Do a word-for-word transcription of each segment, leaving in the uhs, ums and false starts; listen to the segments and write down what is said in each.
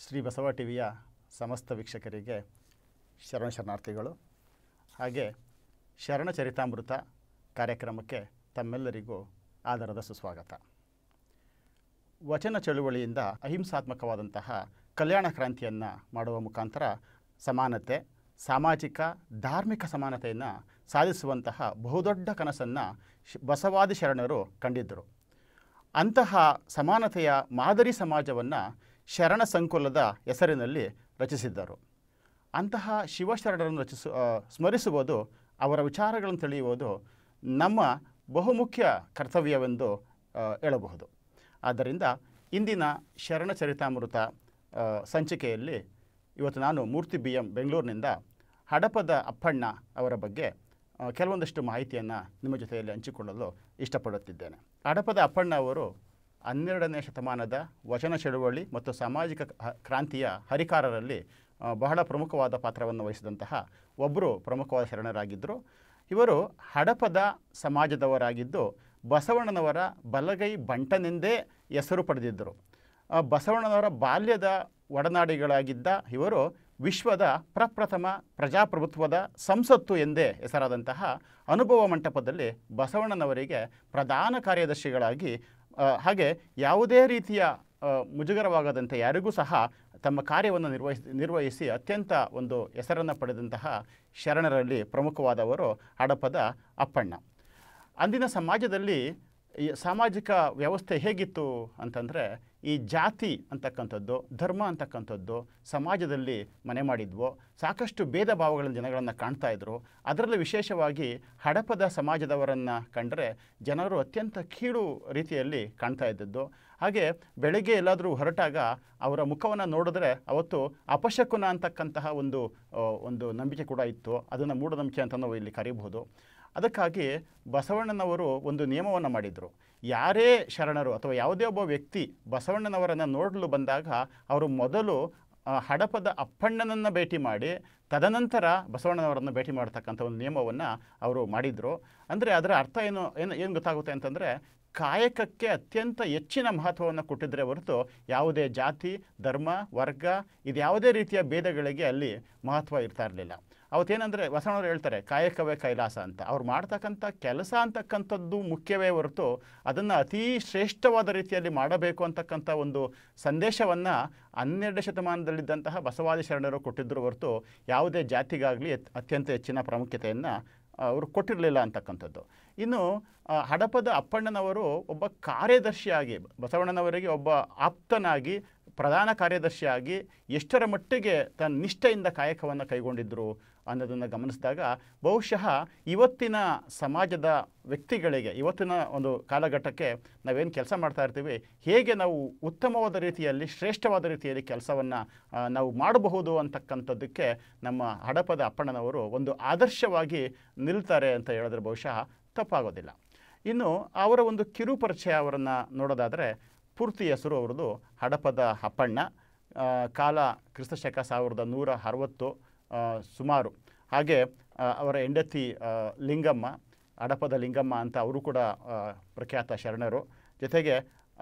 ಶ್ರೀ ಬಸವ ಟಿವಿಯ ಸಮಸ್ತ ವೀಕ್ಷಕರಿಗೆ ಶರಣ ಶರಣಾರ್ಥಿಗಳು. ಹಾಗೆ ಶರಣ ಚರಿತಾಮೃತ ಕಾರ್ಯಕ್ರಮಕ್ಕೆ ತಮ್ಮೆಲ್ಲರಿಗೂ ಆದರದ ಸುಸ್ವಾಗತ. ವಚನ ಚಳುವಳಿಯಿಂದ ಅಹಿಂಸಾತ್ಮಕವಾದಂತಹ ಕಲ್ಯಾಣ ಕ್ರಾಂತಿಯನ್ನು ಮಾಡುವ ಮುಖಾಂತರ ಸಮಾನತೆ, ಸಾಮಾಜಿಕ ಧಾರ್ಮಿಕ ಸಮಾನತೆಯನ್ನು ಸಾಧಿಸುವಂತಹ ಬಹುದೊಡ್ಡ ಕನಸನ್ನು ಬಸವಾದಿ ಶರಣರು ಕಂಡಿದ್ದರು. ಅಂತಹ ಸಮಾನತೆಯ ಮಾದರಿ ಸಮಾಜವನ್ನು ಶರಣ ಸಂಕುಲದ ಹೆಸರಿನಲ್ಲಿ ರಚಿಸಿದ್ದರು. ಅಂತಹ ಶಿವಶರಣರನ್ನು ರಚಿಸು ಸ್ಮರಿಸುವುದು, ಅವರ ವಿಚಾರಗಳನ್ನು ತಿಳಿಯುವುದು ನಮ್ಮ ಬಹುಮುಖ್ಯ ಕರ್ತವ್ಯವೆಂದು ಹೇಳಬಹುದು. ಆದ್ದರಿಂದ ಇಂದಿನ ಶರಣ ಚರಿತಾಮೃತ ಸಂಚಿಕೆಯಲ್ಲಿ ಇವತ್ತು ನಾನು ಮೂರ್ತಿ ಬಿ ಎಂ ಬೆಂಗಳೂರಿನಿಂದ ಹಡಪದ ಅಪ್ಪಣ್ಣ ಅವರ ಬಗ್ಗೆ ಕೆಲವೊಂದಷ್ಟು ಮಾಹಿತಿಯನ್ನು ನಿಮ್ಮ ಜೊತೆಯಲ್ಲಿ ಹಂಚಿಕೊಳ್ಳಲು ಇಷ್ಟಪಡುತ್ತಿದ್ದೇನೆ. ಹಡಪದ ಅಪ್ಪಣ್ಣ ಅವರು ಹನ್ನೆರಡನೇ ಶತಮಾನದ ವಚನ ಚಳುವಳಿ ಮತ್ತು ಸಾಮಾಜಿಕ ಕ್ರಾಂತಿಯ ಹರಿಕಾರರಲ್ಲಿ ಬಹಳ ಪ್ರಮುಖವಾದ ಪಾತ್ರವನ್ನು ವಹಿಸಿದಂತಹ ಒಬ್ಬರು ಪ್ರಮುಖವಾದ ಶರಣರಾಗಿದ್ದರು. ಇವರು ಹಡಪದ ಸಮಾಜದವರಾಗಿದ್ದು ಬಸವಣ್ಣನವರ ಬಲಗೈ ಬಂಟನೆಂದೇ ಹೆಸರು ಪಡೆದಿದ್ದರು. ಬಸವಣ್ಣನವರ ಬಾಲ್ಯದ ಒಡನಾಡಿಗಳಾಗಿದ್ದ ಇವರು ವಿಶ್ವದ ಪ್ರಪ್ರಥಮ ಪ್ರಜಾಪ್ರಭುತ್ವದ ಸಂಸತ್ತು ಎಂದೇ ಹೆಸರಾದಂತಹ ಅನುಭವ ಮಂಟಪದಲ್ಲಿ ಬಸವಣ್ಣನವರಿಗೆ ಪ್ರಧಾನ ಕಾರ್ಯದರ್ಶಿಗಳಾಗಿ, ಹಾಗೆ ಯಾವುದೇ ರೀತಿಯ ಮುಜುಗರವಾಗದಂತೆ ಯಾರಿಗೂ ಸಹ ತಮ್ಮ ಕಾರ್ಯವನ್ನು ನಿರ್ವಹಿಸಿ ನಿರ್ವಹಿಸಿ ಅತ್ಯಂತ ಒಂದು ಹೆಸರನ್ನು ಪಡೆದಂತಹ ಶರಣರಲ್ಲಿ ಪ್ರಮುಖವಾದವರು ಹಡಪದ ಅಪ್ಪಣ್ಣ. ಅಂದಿನ ಸಮಾಜದಲ್ಲಿ ಈ ಸಾಮಾಜಿಕ ವ್ಯವಸ್ಥೆ ಹೇಗಿತ್ತು ಅಂತಂದರೆ, ಈ ಜಾತಿ ಅಂತಕ್ಕಂಥದ್ದು, ಧರ್ಮ ಅಂತಕ್ಕಂಥದ್ದು ಸಮಾಜದಲ್ಲಿ ಮನೆ ಮಾಡಿದ್ವು. ಸಾಕಷ್ಟು ಭೇದ ಭಾವಗಳ ಜನಗಳನ್ನು ಕಾಣ್ತಾ ಇದ್ದರು. ಅದರಲ್ಲಿ ವಿಶೇಷವಾಗಿ ಹಡಪದ ಸಮಾಜದವರನ್ನು ಕಂಡರೆ ಜನರು ಅತ್ಯಂತ ಕೀಳು ರೀತಿಯಲ್ಲಿ ಕಾಣ್ತಾ ಇದ್ದದ್ದು. ಹಾಗೆ ಬೆಳಗ್ಗೆ ಎಲ್ಲಾದರೂ ಹೊರಟಾಗ ಅವರ ಮುಖವನ್ನು ನೋಡಿದ್ರೆ ಅವತ್ತು ಅಪಶಕುನ ಅಂತಕ್ಕಂತಹ ಒಂದು ಒಂದು ನಂಬಿಕೆ ಕೂಡ ಇತ್ತು. ಅದನ್ನು ಮೂಢನಂಬಿಕೆ ಅಂತ ನಾವು ಇಲ್ಲಿ ಕರೀಬಹುದು. ಅದಕ್ಕಾಗಿ ಬಸವಣ್ಣನವರು ಒಂದು ನಿಯಮವನ್ನು ಮಾಡಿದರು. ಯಾರೇ ಶರಣರು ಅಥವಾ ಯಾವುದೇ ಒಬ್ಬ ವ್ಯಕ್ತಿ ಬಸವಣ್ಣನವರನ್ನು ನೋಡಲು ಬಂದಾಗ ಅವರು ಮೊದಲು ಹಡಪದ ಅಪ್ಪಣ್ಣನನ್ನು ಭೇಟಿ ಮಾಡಿ ತದನಂತರ ಬಸವಣ್ಣನವರನ್ನು ಭೇಟಿ ಮಾಡ್ತಕ್ಕಂಥ ಒಂದು ನಿಯಮವನ್ನು ಅವರು ಮಾಡಿದರು. ಅಂದರೆ ಅದರ ಅರ್ಥ ಏನು ಏನು ಏನು ಗೊತ್ತಾಗುತ್ತೆ ಅಂತಂದರೆ, ಕಾಯಕಕ್ಕೆ ಅತ್ಯಂತ ಹೆಚ್ಚಿನ ಮಹತ್ವವನ್ನು ಕೊಟ್ಟಿದ್ದರೆ ಹೊರತು ಯಾವುದೇ ಜಾತಿ, ಧರ್ಮ, ವರ್ಗ ಇದ್ಯಾವುದೇ ರೀತಿಯ ಭೇದಗಳಿಗೆ ಅಲ್ಲಿ ಮಹತ್ವ ಇರ್ತಾ ಇರಲಿಲ್ಲ. ಅವತ್ತೇನೆಂದರೆ ಬಸವಣ್ಣವರು ಹೇಳ್ತಾರೆ, ಕಾಯಕವೇ ಕೈಲಾಸ ಅಂತ. ಅವ್ರು ಮಾಡ್ತಕ್ಕಂಥ ಕೆಲಸ ಅಂತಕ್ಕಂಥದ್ದು ಮುಖ್ಯವೇ ಹೊರತು ಅದನ್ನು ಅತೀ ಶ್ರೇಷ್ಠವಾದ ರೀತಿಯಲ್ಲಿ ಮಾಡಬೇಕು ಅಂತಕ್ಕಂಥ ಒಂದು ಸಂದೇಶವನ್ನು ಹನ್ನೆರಡನೇ ಶತಮಾನದಲ್ಲಿದ್ದಂತಹ ಬಸವಾದಿ ಶರಣರು ಕೊಟ್ಟಿದ್ದರು ಹೊರತು ಯಾವುದೇ ಜಾತಿಗಾಗಲಿ ಅತ್ಯಂತ ಹೆಚ್ಚಿನ ಪ್ರಾಮುಖ್ಯತೆಯನ್ನು ಅವರು ಕೊಟ್ಟಿರಲಿಲ್ಲ ಅಂತಕ್ಕಂಥದ್ದು. ಇನ್ನು ಹಡಪದ ಅಪ್ಪಣ್ಣನವರು ಒಬ್ಬ ಕಾರ್ಯದರ್ಶಿಯಾಗಿ, ಬಸವಣ್ಣನವರಿಗೆ ಒಬ್ಬ ಆಪ್ತನಾಗಿ, ಪ್ರಧಾನ ಕಾರ್ಯದರ್ಶಿಯಾಗಿ ಎಷ್ಟರ ಮಟ್ಟಿಗೆ ತನ್ನ ನಿಷ್ಠೆಯಿಂದ ಕಾಯಕವನ್ನು ಕೈಗೊಂಡಿದ್ದರು ಅನ್ನೋದನ್ನು ಗಮನಿಸಿದಾಗ ಬಹುಶಃ ಇವತ್ತಿನ ಸಮಾಜದ ವ್ಯಕ್ತಿಗಳಿಗೆ, ಇವತ್ತಿನ ಒಂದು ಕಾಲಘಟ್ಟಕ್ಕೆ ನಾವೇನು ಕೆಲಸ ಮಾಡ್ತಾ ಇರ್ತೀವಿ, ಹೇಗೆ ನಾವು ಉತ್ತಮವಾದ ರೀತಿಯಲ್ಲಿ, ಶ್ರೇಷ್ಠವಾದ ರೀತಿಯಲ್ಲಿ ಕೆಲಸವನ್ನು ನಾವು ಮಾಡಬಹುದು ಅಂತಕ್ಕಂಥದ್ದಕ್ಕೆ ನಮ್ಮ ಹಡಪದ ಅಪ್ಪಣ್ಣನವರು ಒಂದು ಆದರ್ಶವಾಗಿ ನಿಲ್ತಾರೆ ಅಂತ ಹೇಳಿದ್ರೆ ಬಹುಶಃ ತಪ್ಪಾಗೋದಿಲ್ಲ. ಇನ್ನು ಅವರ ಒಂದು ಕಿರು ಪರಿಚಯ ಅವರನ್ನು ನೋಡೋದಾದರೆ, ಪೂರ್ತಿ ಹೆಸರು ಅವರದು ಹಡಪದ ಅಪ್ಪಣ್ಣ. ಕಾಲ ಕ್ರಿಸ್ತಶಕ ಸಾವಿರದ ನೂರ ಅರವತ್ತು ಸುಮಾರು. ಹಾಗೆ ಅವರ ಹೆಂಡತಿ ಲಿಂಗಮ್ಮ, ಹಡಪದ ಲಿಂಗಮ್ಮ ಅಂತ ಅವರು ಕೂಡ ಪ್ರಖ್ಯಾತ ಶರಣರು. ಜೊತೆಗೆ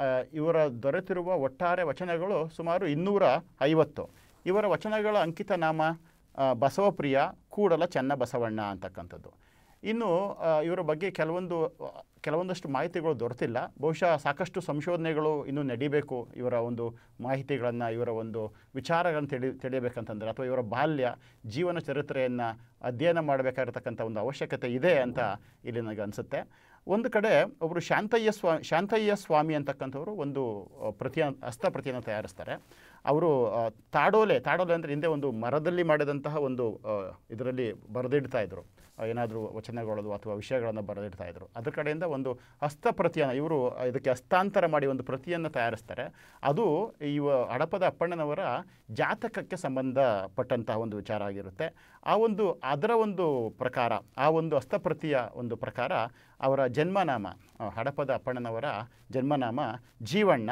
ಇವರ ದೊರೆತಿರುವ ಒಟ್ಟಾರೆ ವಚನಗಳು ಸುಮಾರು ಇನ್ನೂರ ಐವತ್ತು. ಇವರ ವಚನಗಳ ಅಂಕಿತ ನಾಮ ಬಸವಪ್ರಿಯ ಕೂಡಲ ಚೆನ್ನ ಬಸವಣ್ಣ ಅಂತಕ್ಕಂಥದ್ದು. ಇನ್ನು ಇವರ ಬಗ್ಗೆ ಕೆಲವೊಂದು ಕೆಲವೊಂದಷ್ಟು ಮಾಹಿತಿಗಳು ದೊರೆತಿಲ್ಲ. ಬಹುಶಃ ಸಾಕಷ್ಟು ಸಂಶೋಧನೆಗಳು ಇನ್ನೂ ನಡೀಬೇಕು. ಇವರ ಒಂದು ಮಾಹಿತಿಗಳನ್ನು, ಇವರ ಒಂದು ವಿಚಾರಗಳನ್ನು ತಿಳಿ ತಿಳಿಯಬೇಕಂತಂದರೆ, ಅಥವಾ ಇವರ ಬಾಲ್ಯ ಜೀವನ ಚರಿತ್ರೆಯನ್ನು ಅಧ್ಯಯನ ಮಾಡಬೇಕಾಗಿರ್ತಕ್ಕಂಥ ಒಂದು ಅವಶ್ಯಕತೆ ಇದೆ ಅಂತ ಇಲ್ಲಿ ನನಗೆ ಅನಿಸುತ್ತೆ. ಒಂದು ಕಡೆ ಒಬ್ಬರು ಶಾಂತಯ್ಯ ಸ್ವಾ ಶಾಂತಯ್ಯ ಸ್ವಾಮಿ ಅಂತಕ್ಕಂಥವ್ರು ಒಂದು ಪ್ರತಿಯ ಹಸ್ತಪ್ರತಿಯನ್ನು ತಯಾರಿಸ್ತಾರೆ. ಅವರು ತಾಡೋಲೆ ತಾಡೋಲೆ ಅಂದರೆ ಹಿಂದೆ ಒಂದು ಮರದಲ್ಲಿ ಮಾಡಿದಂತಹ ಒಂದು ಇದರಲ್ಲಿ ಬರೆದಿಡ್ತಾ ಇದ್ರು, ಏನಾದರೂ ವಚನಗಳು ಅಥವಾ ವಿಷಯಗಳನ್ನು ಬರೆದಿಡ್ತಾ ಇದ್ರು. ಅದರ ಕಡೆಯಿಂದ ಒಂದು ಹಸ್ತಪ್ರತಿಯನ್ನು ಇವರು ಇದಕ್ಕೆ ಹಸ್ತಾಂತರ ಮಾಡಿ ಒಂದು ಪ್ರತಿಯನ್ನು ತಯಾರಿಸ್ತಾರೆ. ಅದು ಇವ ಹಡಪದ ಅಪ್ಪಣ್ಣನವರ ಜಾತಕಕ್ಕೆ ಸಂಬಂಧಪಟ್ಟಂತಹ ಒಂದು ವಿಚಾರ ಆಗಿರುತ್ತೆ. ಆ ಒಂದು ಅದರ ಒಂದು ಪ್ರಕಾರ, ಆ ಒಂದು ಹಸ್ತಪ್ರತಿಯ ಒಂದು ಪ್ರಕಾರ ಅವರ ಜನ್ಮನಾಮ, ಹಡಪದ ಅಪ್ಪಣ್ಣನವರ ಜನ್ಮನಾಮ ಜೀವಣ್ಣ,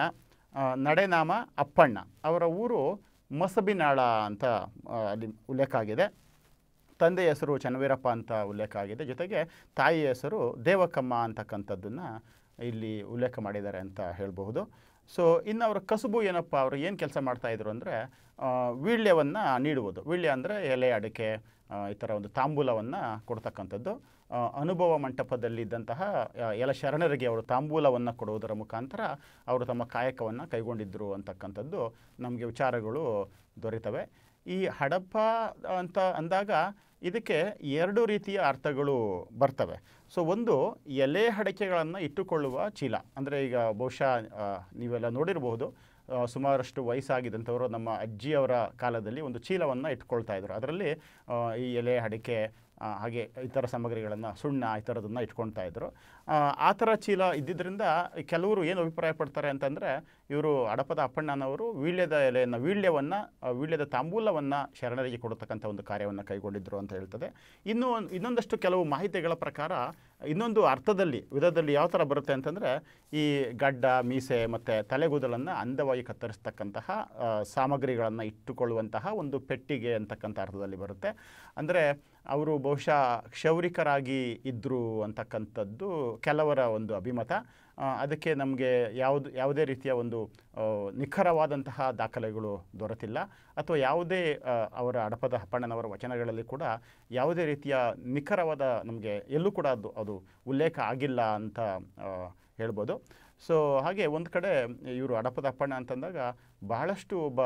ನಡೆನಾಮ ಅಪ್ಪಣ್ಣ. ಅವರ ಊರು ಮಸಬಿನಾಳ ಅಂತ ಅಲ್ಲಿ ಉಲ್ಲೇಖ ಆಗಿದೆ. ತಂದೆಯ ಹೆಸರು ಚನ್ನವೀರಪ್ಪ ಅಂತ ಉಲ್ಲೇಖ ಆಗಿದೆ. ಜೊತೆಗೆ ತಾಯಿಯ ಹೆಸರು ದೇವಕಮ್ಮ ಅಂತಕ್ಕಂಥದ್ದನ್ನು ಇಲ್ಲಿ ಉಲ್ಲೇಖ ಮಾಡಿದ್ದಾರೆ ಅಂತ ಹೇಳಬಹುದು. ಸೊ ಇನ್ನು ಅವರ ಕಸುಬು ಏನಪ್ಪ, ಅವರು ಏನು ಕೆಲಸ ಮಾಡ್ತಾಯಿದ್ರು ಅಂದರೆ ವೀಳ್ಯವನ್ನು ನೀಡುವುದು. ವೀಳ್ಯ ಅಂದರೆ ಎಲೆ, ಅಡಿಕೆ, ಈ ಥರ ಒಂದು ತಾಂಬೂಲವನ್ನು ಕೊಡ್ತಕ್ಕಂಥದ್ದು. ಅನುಭವ ಮಂಟಪದಲ್ಲಿದ್ದಂತಹ ಎಲ್ಲ ಶರಣರಿಗೆ ಅವರು ತಾಂಬೂಲವನ್ನು ಕೊಡುವುದರ ಮುಖಾಂತರ ಅವರು ತಮ್ಮ ಕಾಯಕವನ್ನು ಕೈಗೊಂಡಿದ್ದರು ಅಂತಕ್ಕಂಥದ್ದು ನಮಗೆ ವಿಚಾರಗಳು ದೊರೆತವೆ. ಈ ಹಡಪ ಅಂತ ಅಂದಾಗ ಇದಕ್ಕೆ ಎರಡು ರೀತಿಯ ಅರ್ಥಗಳು ಬರ್ತವೆ. ಸೊ ಒಂದು, ಎಲೆ ಅಡಿಕೆಗಳನ್ನು ಇಟ್ಟುಕೊಳ್ಳುವ ಚೀಲ. ಅಂದರೆ ಈಗ ಬಹುಶಃ ನೀವೆಲ್ಲ ನೋಡಿರಬಹುದು, ಸುಮಾರಷ್ಟು ವಯಸ್ಸಾಗಿದ್ದಂಥವರು ನಮ್ಮ ಅಜ್ಜಿಯವರ ಕಾಲದಲ್ಲಿ ಒಂದು ಚೀಲವನ್ನು ಇಟ್ಕೊಳ್ತಾ ಇದ್ರು. ಅದರಲ್ಲಿ ಈ ಎಲೆ, ಅಡಿಕೆ, ಹಾಗೆ ಇತರ ಸಾಮಗ್ರಿಗಳನ್ನು, ಸುಣ್ಣ ಈ ಥರದನ್ನು ಇಟ್ಕೊಳ್ತಾ ಇದ್ರು. ಆ ಥರ ಚೀಲ ಇದ್ದಿದ್ದರಿಂದ ಕೆಲವರು ಏನು ಅಭಿಪ್ರಾಯ ಪಡ್ತಾರೆ ಅಂತಂದರೆ, ಇವರು ಹಡಪದ ಅಪ್ಪಣ್ಣನವರು ವೀಳ್ಯದ ಎಲೆಯನ್ನು, ವೀಳ್ಯವನ್ನು, ವೀಳ್ಯದ ತಾಂಬೂಲವನ್ನು ಶರಣರಿಗೆ ಕೊಡತಕ್ಕಂಥ ಒಂದು ಕಾರ್ಯವನ್ನು ಕೈಗೊಂಡಿದ್ದರು ಅಂತ ಹೇಳ್ತದೆ. ಇನ್ನೂ ಇನ್ನೊಂದಷ್ಟು ಕೆಲವು ಮಾಹಿತಿಗಳ ಪ್ರಕಾರ ಇನ್ನೊಂದು ಅರ್ಥದಲ್ಲಿ, ವಿಧದಲ್ಲಿ ಯಾವ ಥರ ಬರುತ್ತೆ ಅಂತಂದರೆ, ಈ ಗಡ್ಡ, ಮೀಸೆ ಮತ್ತು ತಲೆಗೂದಲನ್ನು ಅಂದವಾಗಿ ಕತ್ತರಿಸ್ತಕ್ಕಂತಹ ಸಾಮಗ್ರಿಗಳನ್ನು ಇಟ್ಟುಕೊಳ್ಳುವಂತಹ ಒಂದು ಪೆಟ್ಟಿಗೆ ಅಂತಕ್ಕಂಥ ಅರ್ಥದಲ್ಲಿ ಬರುತ್ತೆ. ಅಂದರೆ ಅವರು ಬಹುಶಃ ಕ್ಷೌರಿಕರಾಗಿ ಇದ್ದರು ಅಂತಕ್ಕಂಥದ್ದು ಕೆಲವರ ಒಂದು ಅಭಿಮತ. ಅದಕ್ಕೆ ನಮಗೆ ಯಾವುದು ಯಾವುದೇ ರೀತಿಯ ಒಂದು ನಿಖರವಾದಂತಹ ದಾಖಲೆಗಳು ದೊರೆತಿಲ್ಲ, ಅಥವಾ ಯಾವುದೇ ಅವರ ಹಡಪದ ಅಪ್ಪಣ್ಣನವರ ವಚನಗಳಲ್ಲಿ ಕೂಡ ಯಾವುದೇ ರೀತಿಯ ನಿಖರವಾದ ನಮಗೆ ಎಲ್ಲೂ ಕೂಡ ಅದು ಅದು ಉಲ್ಲೇಖ ಆಗಿಲ್ಲ ಅಂತ ಹೇಳ್ಬೋದು. ಸೊ ಹಾಗೆ ಒಂದು ಕಡೆ ಇವರು ಹಡಪದ ಅಪ್ಪಣ್ಣ ಅಂತಂದಾಗ ಬಹಳಷ್ಟು ಒಬ್ಬ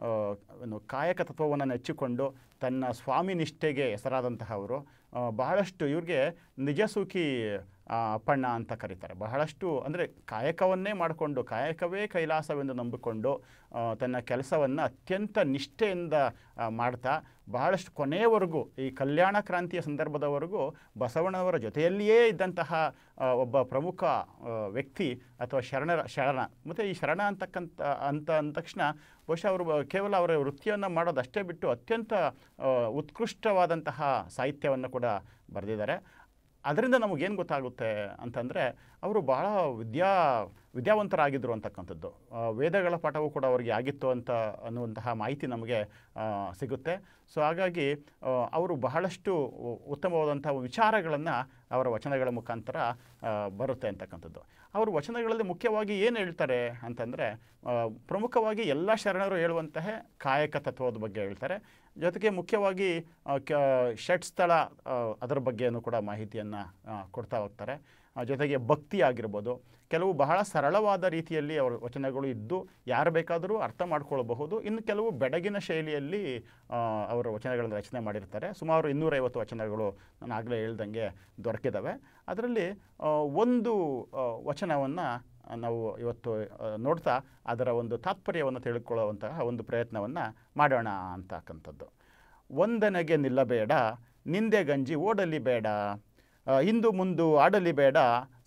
ಏನು ಕಾಯಕ ತತ್ವವನ್ನು ನೆಚ್ಚಿಕೊಂಡು ತನ್ನ ಸ್ವಾಮಿ ನಿಷ್ಠೆಗೆ ಹೆಸರಾದಂತಹವರು. ಬಹಳಷ್ಟು ಇವ್ರಿಗೆ ನಿಜಸೂಖಿ ಅಪ್ಪಣ್ಣ ಅಂತ ಕರೀತಾರೆ. ಬಹಳಷ್ಟು ಅಂದರೆ ಕಾಯಕವನ್ನೇ ಮಾಡಿಕೊಂಡು, ಕಾಯಕವೇ ಕೈಲಾಸವೆಂದು ನಂಬಿಕೊಂಡು ತನ್ನ ಕೆಲಸವನ್ನು ಅತ್ಯಂತ ನಿಷ್ಠೆಯಿಂದ ಮಾಡ್ತಾ ಬಹಳಷ್ಟು ಕೊನೆಯವರೆಗೂ, ಈ ಕಲ್ಯಾಣ ಕ್ರಾಂತಿಯ ಸಂದರ್ಭದವರೆಗೂ ಬಸವಣ್ಣನವರ ಜೊತೆಯಲ್ಲಿಯೇ ಇದ್ದಂತಹ ಒಬ್ಬ ಪ್ರಮುಖ ವ್ಯಕ್ತಿ ಅಥವಾ ಶರಣರ ಶರಣ. ಮತ್ತು ಈ ಶರಣ ಅಂತಕ್ಕಂಥ ಅಂತ ಅಂದ ತಕ್ಷಣ ಬಹುಶಃ ಅವರು ಕೇವಲ ಅವರ ವೃತ್ತಿಯನ್ನು ಮಾಡೋದಷ್ಟೇ ಬಿಟ್ಟು ಅತ್ಯಂತ ಉತ್ಕೃಷ್ಟವಾದಂತಹ ಸಾಹಿತ್ಯವನ್ನು ಕೂಡ ಬರೆದಿದ್ದಾರೆ. ಅದರಿಂದ ನಮಗೇನು ಗೊತ್ತಾಗುತ್ತೆ ಅಂತಂದರೆ, ಅವರು ಬಹಳ ವಿದ್ಯಾ ವಿದ್ಯಾವಂತರಾಗಿದ್ದರು ಅಂತಕ್ಕಂಥದ್ದು. ವೇದಗಳ ಪಾಠವೂ ಕೂಡ ಅವರಿಗೆ ಆಗಿತ್ತು ಅಂತ ಅನ್ನುವಂತಹ ಮಾಹಿತಿ ನಮಗೆ ಸಿಗುತ್ತೆ. ಸೊ ಹಾಗಾಗಿ ಅವರು ಬಹಳಷ್ಟು ಉತ್ತಮವಾದಂಥ ವಿಚಾರಗಳನ್ನು ಅವರ ವಚನಗಳ ಮುಖಾಂತರ ಬರುತ್ತೆ ಅಂತಕ್ಕಂಥದ್ದು. ಅವರು ವಚನಗಳಲ್ಲಿ ಮುಖ್ಯವಾಗಿ ಏನು ಹೇಳ್ತಾರೆ ಅಂತಂದರೆ, ಪ್ರಮುಖವಾಗಿ ಎಲ್ಲ ಶರಣರು ಹೇಳುವಂತಹ ಕಾಯಕ ತತ್ವದ ಬಗ್ಗೆ ಹೇಳ್ತಾರೆ. ಜೊತೆಗೆ ಮುಖ್ಯವಾಗಿ ಕ ಷಟ್ಸ್ಥಳ ಅದರ ಬಗ್ಗೆಯೂ ಕೂಡ ಮಾಹಿತಿಯನ್ನು ಕೊಡ್ತಾ ಹೋಗ್ತಾರೆ. ಜೊತೆಗೆ ಭಕ್ತಿ ಆಗಿರ್ಬೋದು, ಕೆಲವು ಬಹಳ ಸರಳವಾದ ರೀತಿಯಲ್ಲಿ ಅವರ ವಚನಗಳು ಇದ್ದು ಯಾರು ಬೇಕಾದರೂ ಅರ್ಥ ಮಾಡ್ಕೊಳ್ಬಹುದು. ಇನ್ನು ಕೆಲವು ಬೆಡಗಿನ ಶೈಲಿಯಲ್ಲಿ ಅವರ ವಚನಗಳನ್ನು ರಚನೆ ಮಾಡಿರ್ತಾರೆ. ಸುಮಾರು ಇನ್ನೂರೈವತ್ತು ವಚನಗಳು ನಾನು ಆಗಲೇ ಹೇಳ್ದಂಗೆ ದೊರಕಿದ್ದಾವೆ. ಅದರಲ್ಲಿ ಒಂದು ವಚನವನ್ನು ನಾವು ಇವತ್ತು ನೋಡ್ತಾ ಅದರ ಒಂದು ತಾತ್ಪರ್ಯವನ್ನು ತಿಳ್ಕೊಳ್ಳುವಂತಹ ಒಂದು ಪ್ರಯತ್ನವನ್ನು ಮಾಡೋಣ ಅಂತಕ್ಕಂಥದ್ದು. ಒಂದನೆಗೆ ನಿಲ್ಲಬೇಡ, ನಿಂದೆ ಗಂಜಿ ಓಡಲಿ ಬೇಡ, ಹಿಂದು ಮುಂದು ಆಡಲಿ ಬೇಡ,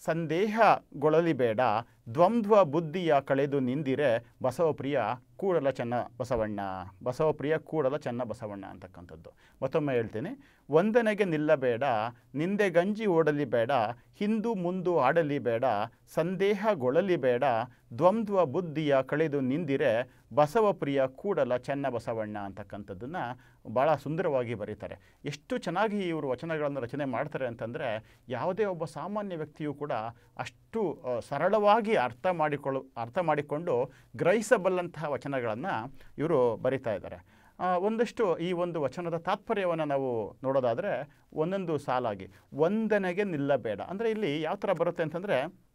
ಸಂದೇಹಗೊಳ್ಳಲಿ ಬೇಡ, ದ್ವಂದ್ವ ಬುದ್ಧಿಯ ಕಳೆದು ನಿಂದಿರೆ ಬಸವಪ್ರಿಯ ಕೂಡಲ ಚೆನ್ನ ಬಸವಣ್ಣ. ಬಸವಪ್ರಿಯ ಕೂಡಲ ಚೆನ್ನ ಬಸವಣ್ಣ ಅಂತಕ್ಕಂಥದ್ದು ಮತ್ತೊಮ್ಮೆ ಹೇಳ್ತೀನಿ. ಒಂದನೆಗೆ ನಿಲ್ಲಬೇಡ, ನಿಂದೆ ಗಂಜಿ ಓಡಲಿ ಬೇಡ, ಹಿಂದು ಮುಂದು ಆಡಲಿ ಬೇಡ, ಸಂದೇಹಗೊಳ್ಳಲಿ ಬೇಡ, ದ್ವಂದ್ವ ಬುದ್ಧಿಯ ಕಳೆದು ನಿಂದಿರೆ ಬಸವಪ್ರಿಯ ಕೂಡಲ ಚೆನ್ನ ಬಸವಣ್ಣ ಅಂತಕ್ಕಂಥದ್ದನ್ನು ಭಾಳ ಸುಂದರವಾಗಿ ಬರೀತಾರೆ. ಎಷ್ಟು ಚೆನ್ನಾಗಿ ಇವರು ವಚನಗಳನ್ನು ರಚನೆ ಮಾಡ್ತಾರೆ ಅಂತಂದರೆ, ಯಾವುದೇ ಒಬ್ಬ ಸಾಮಾನ್ಯ ವ್ಯಕ್ತಿಯೂ ಕೂಡ ಅಷ್ಟು ಸರಳವಾಗಿ ಅರ್ಥ ಮಾಡಿಕೊಳ್ಳು ಅರ್ಥ ಮಾಡಿಕೊಂಡು ಗ್ರಹಿಸಬಲ್ಲಂತಹ ವಚನಗಳನ್ನು ಇವರು ಬರಿತಾ ಇದ್ದಾರೆ. ಒಂದಷ್ಟು ಈ ಒಂದು ವಚನದ ತಾತ್ಪರ್ಯವನ್ನು ನಾವು ನೋಡೋದಾದರೆ, ಒಂದೊಂದು ಸಾಲಾಗಿ ಒಂದನೆಗೆ ನಿಲ್ಲಬೇಡ ಅಂದರೆ ಇಲ್ಲಿ ಯಾವ ಥರ ಬರುತ್ತೆ ಅಂತಂದರೆ,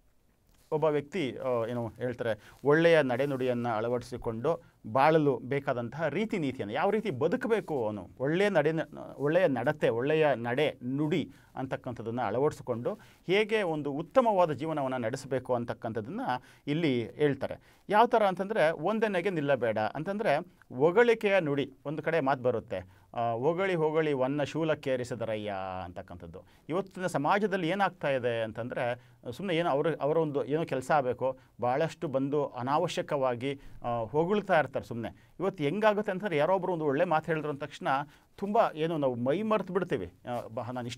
ಒಬ್ಬ ವ್ಯಕ್ತಿ ಏನು ಹೇಳ್ತಾರೆ, ಒಳ್ಳೆಯ ನಡೆನುಡಿಯನ್ನು ಅಳವಡಿಸಿಕೊಂಡು ಬಾಳಲು ಬೇಕಾದಂತಹ ರೀತಿ ನೀತಿಯನ್ನು, ಯಾವ ರೀತಿ ಬದುಕಬೇಕು ಅವನು, ಒಳ್ಳೆಯ ನಡೆ ಒಳ್ಳೆಯ ನಡತೆ, ಒಳ್ಳೆಯ ನಡೆ ನುಡಿ ಅಂತಕ್ಕಂಥದ್ದನ್ನು ಅಳವಡಿಸಿಕೊಂಡು ಹೇಗೆ ಒಂದು ಉತ್ತಮವಾದ ಜೀವನವನ್ನು ನಡೆಸಬೇಕು ಅಂತಕ್ಕಂಥದ್ದನ್ನು ಇಲ್ಲಿ ಹೇಳ್ತಾರೆ. ಯಾವ ಥರ ಅಂತಂದರೆ, ಒಂದನೆಗೆ ನಿಲ್ಲಬೇಡ ಅಂತಂದರೆ ಹೊಗಳಿಕೆಯ ನುಡಿ. ಒಂದು ಕಡೆ ಮಾತು ಬರುತ್ತೆ, ಹೊಗಳಿ ಹೊಗಳಿ ವನ್ನ ಶೂಲಕ್ಕೇರಿಸಿದರಯ್ಯ ಅಂತಕ್ಕಂಥದ್ದು. ಇವತ್ತಿನ ಸಮಾಜದಲ್ಲಿ ಏನಾಗ್ತಾ ಇದೆ ಅಂತಂದರೆ, ಸುಮ್ಮನೆ ಏನೋ ಅವರು ಅವರ ಒಂದು ಏನೋ ಕೆಲಸ ಆಗಬೇಕು, ಭಾಳಷ್ಟು ಬಂದು ಅನಾವಶ್ಯಕವಾಗಿ ಹೊಗಳ್ತಾ ಇರ್ತಾರೆ ಸುಮ್ಮನೆ. ಇವತ್ತು ಹೆಂಗಾಗುತ್ತೆ ಅಂತಂದರೆ, ಯಾರೊಬ್ಬರು ಒಂದು ಒಳ್ಳೆ ಮಾತು ಹೇಳಿದ್ರು ಅಂದ ತಕ್ಷಣ ತುಂಬ ಏನು ನಾವು ಮೈ ಮರೆತು ಬಿಡ್ತೀವಿ. ನಾನು ಇಷ್ಟು ದೊಡ್ಡ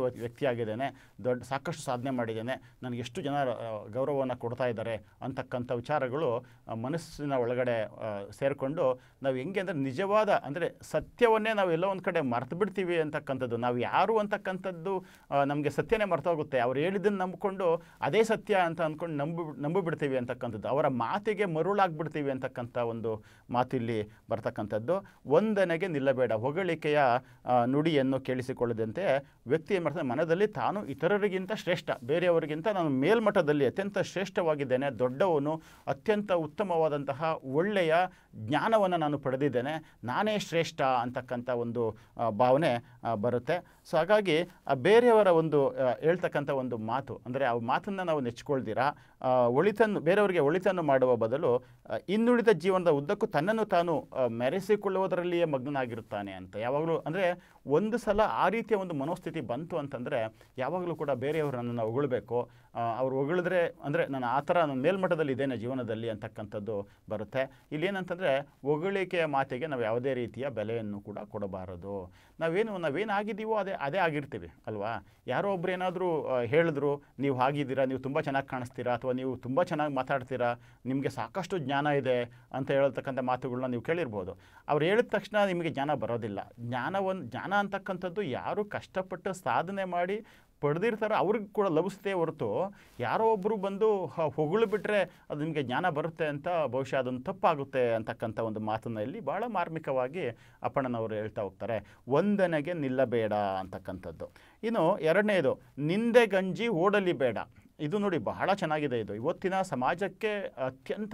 ವ್ಯಕ್ತಿಯಾಗಿದ್ದೇನೆ, ದೊಡ್ಡ ಸಾಕಷ್ಟು ಸಾಧನೆ ಮಾಡಿದ್ದೇನೆ, ನನಗೆ ಎಷ್ಟು ಜನ ಗೌರವವನ್ನು ಕೊಡ್ತಾ ಇದ್ದಾರೆ ಅಂತಕ್ಕಂಥ ವಿಚಾರಗಳು ಮನಸ್ಸಿನ ಒಳಗಡೆ ಸೇರಿಕೊಂಡು ನಾವು ಹೆಂಗೆ ಅಂದರೆ ನಿಜವಾದ ಅಂದರೆ ಸತ್ಯವನ್ನೇ ನಾವು ಎಲ್ಲೋ ಒಂದು ಕಡೆ ಮರ್ತು ಬಿಡ್ತೀವಿ ಅಂತಕ್ಕಂಥದ್ದು. ನಾವು ಯಾರು ಅಂತಕ್ಕಂಥದ್ದು ನಮಗೆ ಸತ್ಯನೇ ಮರ್ತೋಗುತ್ತೆ. ಅವ್ರು ಹೇಳಿದ್ದನ್ನು ನಂಬಿಕೊಂಡು ಅದೇ ಸತ್ಯ ಅಂತ ಅಂದ್ಕೊಂಡು ನಂಬಿ ನಂಬಿಬಿಡ್ತೀವಿ ಅಂತಕ್ಕಂಥದ್ದು, ಅವರ ಮಾತಿಗೆ ಮರುಳಾಗ್ಬಿಡ್ತೀವಿ ಅಂತಕ್ಕಂಥ ಒಂದು ಮಾತು ಇಲ್ಲಿ ಬರ್ತಕ್ಕಂಥದ್ದು. ಒಂದನೆಗೆ ನಿಲ್ಲಬೇಡ, ಹೊಗಳಿಕೆಯ ನುಡಿಯನ್ನು ಕೇಳಿಸಿಕೊಳ್ಳದಂತೆ ವ್ಯಕ್ತಿ ಏನು ಮಾಡ್ತಾನೆ, ಮನದಲ್ಲಿ ತಾನು ಇತರರಿಗಿಂತ ಶ್ರೇಷ್ಠ, ಬೇರೆಯವರಿಗಿಂತ ನಾನು ಮೇಲ್ಮಟ್ಟದಲ್ಲಿ ಅತ್ಯಂತ ಶ್ರೇಷ್ಠವಾಗಿದ್ದೇನೆ, ದೊಡ್ಡವನು, ಅತ್ಯಂತ ಉತ್ತಮವಾದಂತಹ ಒಳ್ಳೆಯ ಜ್ಞಾನವನ್ನು ನಾನು ಪಡೆದಿದ್ದೇನೆ, ನಾನೇ ಶ್ರೇಷ್ಠ ಅಂತಕ್ಕಂಥ ಒಂದು ಭಾವನೆ ಬರುತ್ತೆ. ಸೊ ಹಾಗಾಗಿ ಬೇರೆಯವರ ಒಂದು ಹೇಳ್ತಕ್ಕಂಥ ಒಂದು ಮಾತು ಅಂದರೆ ಆ ಮಾತನ್ನು ನಾವು ನೆಚ್ಕೊಳ್ದಿರಾ ಒಳಿತನ್ನು ಬೇರೆಯವರಿಗೆ ಒಳಿತನ್ನು ಮಾಡುವ ಬದಲು ಇನ್ನುಳಿದ ಜೀವನದ ಉದ್ದಕ್ಕೂ ತನ್ನನ್ನು ತಾನು ಮೆರೆಸಿಕೊಳ್ಳುವುದರಲ್ಲಿಯೇ ಮಗ್ನನಾಗಿರುತ್ತಾನೆ ಅಂತ. ಯಾವಾಗಲೂ ಅಂದರೆ ಒಂದು ಸಲ ಆ ರೀತಿಯ ಒಂದು ಮನೋಸ್ಥಿತಿ ಬಂತು ಅಂತಂದರೆ ಯಾವಾಗಲೂ ಕೂಡ ಬೇರೆಯವರು ನನ್ನನ್ನು ಹೊಗಳಬೇಕು, ಅವ್ರು ಹೊಗಳಿದ್ರೆ ಅಂದರೆ ನಾನು ಆ ಥರ ನಾನು ಮೇಲ್ಮಟ್ಟದಲ್ಲಿ ಇದ್ದೇನೆ ಜೀವನದಲ್ಲಿ ಅಂತಕ್ಕಂಥದ್ದು ಬರುತ್ತೆ. ಇಲ್ಲಿ ಏನಂತಂದರೆ ಹೊಗಳಿಕೆಯ ಮಾತಿಗೆ ನಾವು ಯಾವುದೇ ರೀತಿಯ ಬೆಲೆಯನ್ನು ಕೂಡ ಕೊಡಬಾರದು. ನಾವೇನು ನಾವೇನಾಗಿದ್ದೀವೋ ಅದೇ ಅದೇ ಆಗಿರ್ತೀವಿ ಅಲ್ವಾ. ಯಾರೋ ಒಬ್ರು ಏನಾದರೂ ಹೇಳಿದ್ರು, ನೀವು ಆಗಿದ್ದೀರಾ, ನೀವು ತುಂಬ ಚೆನ್ನಾಗಿ ಕಾಣಿಸ್ತೀರಾ, ಅಥವಾ ನೀವು ತುಂಬ ಚೆನ್ನಾಗಿ ಮಾತಾಡ್ತೀರಾ, ನಿಮಗೆ ಸಾಕಷ್ಟು ಜ್ಞಾನ ಇದೆ ಅಂತ ಹೇಳ್ತಕ್ಕಂಥ ಮಾತುಗಳನ್ನ ನೀವು ಕೇಳಿರ್ಬೋದು. ಅವ್ರು ಹೇಳಿದ ತಕ್ಷಣ ನಿಮಗೆ ಜ್ಞಾನ ಬರೋದಿಲ್ಲ. ಜ್ಞಾನವನ್ನು ಜ್ಞಾನ ಅಂತಕ್ಕಂಥದ್ದು ಯಾರು ಕಷ್ಟಪಟ್ಟು ಸಾಧನೆ ಮಾಡಿ ಪಡೆದಿರ್ತಾರೋ ಅವ್ರಿಗೆ ಕೂಡ ಲಭಿಸುತ್ತೆ ಹೊರತು ಯಾರೋ ಒಬ್ಬರು ಬಂದು ಹೊಗಳು ಬಿಟ್ಟರೆ ಅದು ನಿಮಗೆ ಜ್ಞಾನ ಬರುತ್ತೆ ಅಂತ ಬಹುಶಃ ಅದನ್ನು ತಪ್ಪಾಗುತ್ತೆ ಅಂತಕ್ಕಂಥ ಒಂದು ಮಾತನ್ನು ಇಲ್ಲಿ ಭಾಳ ಮಾರ್ಮಿಕವಾಗಿ ಅಪ್ಪಣ್ಣನವರು ಹೇಳ್ತಾ ಹೋಗ್ತಾರೆ. ಒಂದನೆಗೆ ನಿಲ್ಲಬೇಡ ಅಂತಕ್ಕಂಥದ್ದು. ಇನ್ನು ಎರಡನೇದು, ನಿಂದೆ ಗಂಜಿ ಓಡಲಿ ಬೇಡ. ಇದು ನೋಡಿ ಬಹಳ ಚೆನ್ನಾಗಿದೆ. ಇದು ಇವತ್ತಿನ ಸಮಾಜಕ್ಕೆ ಅತ್ಯಂತ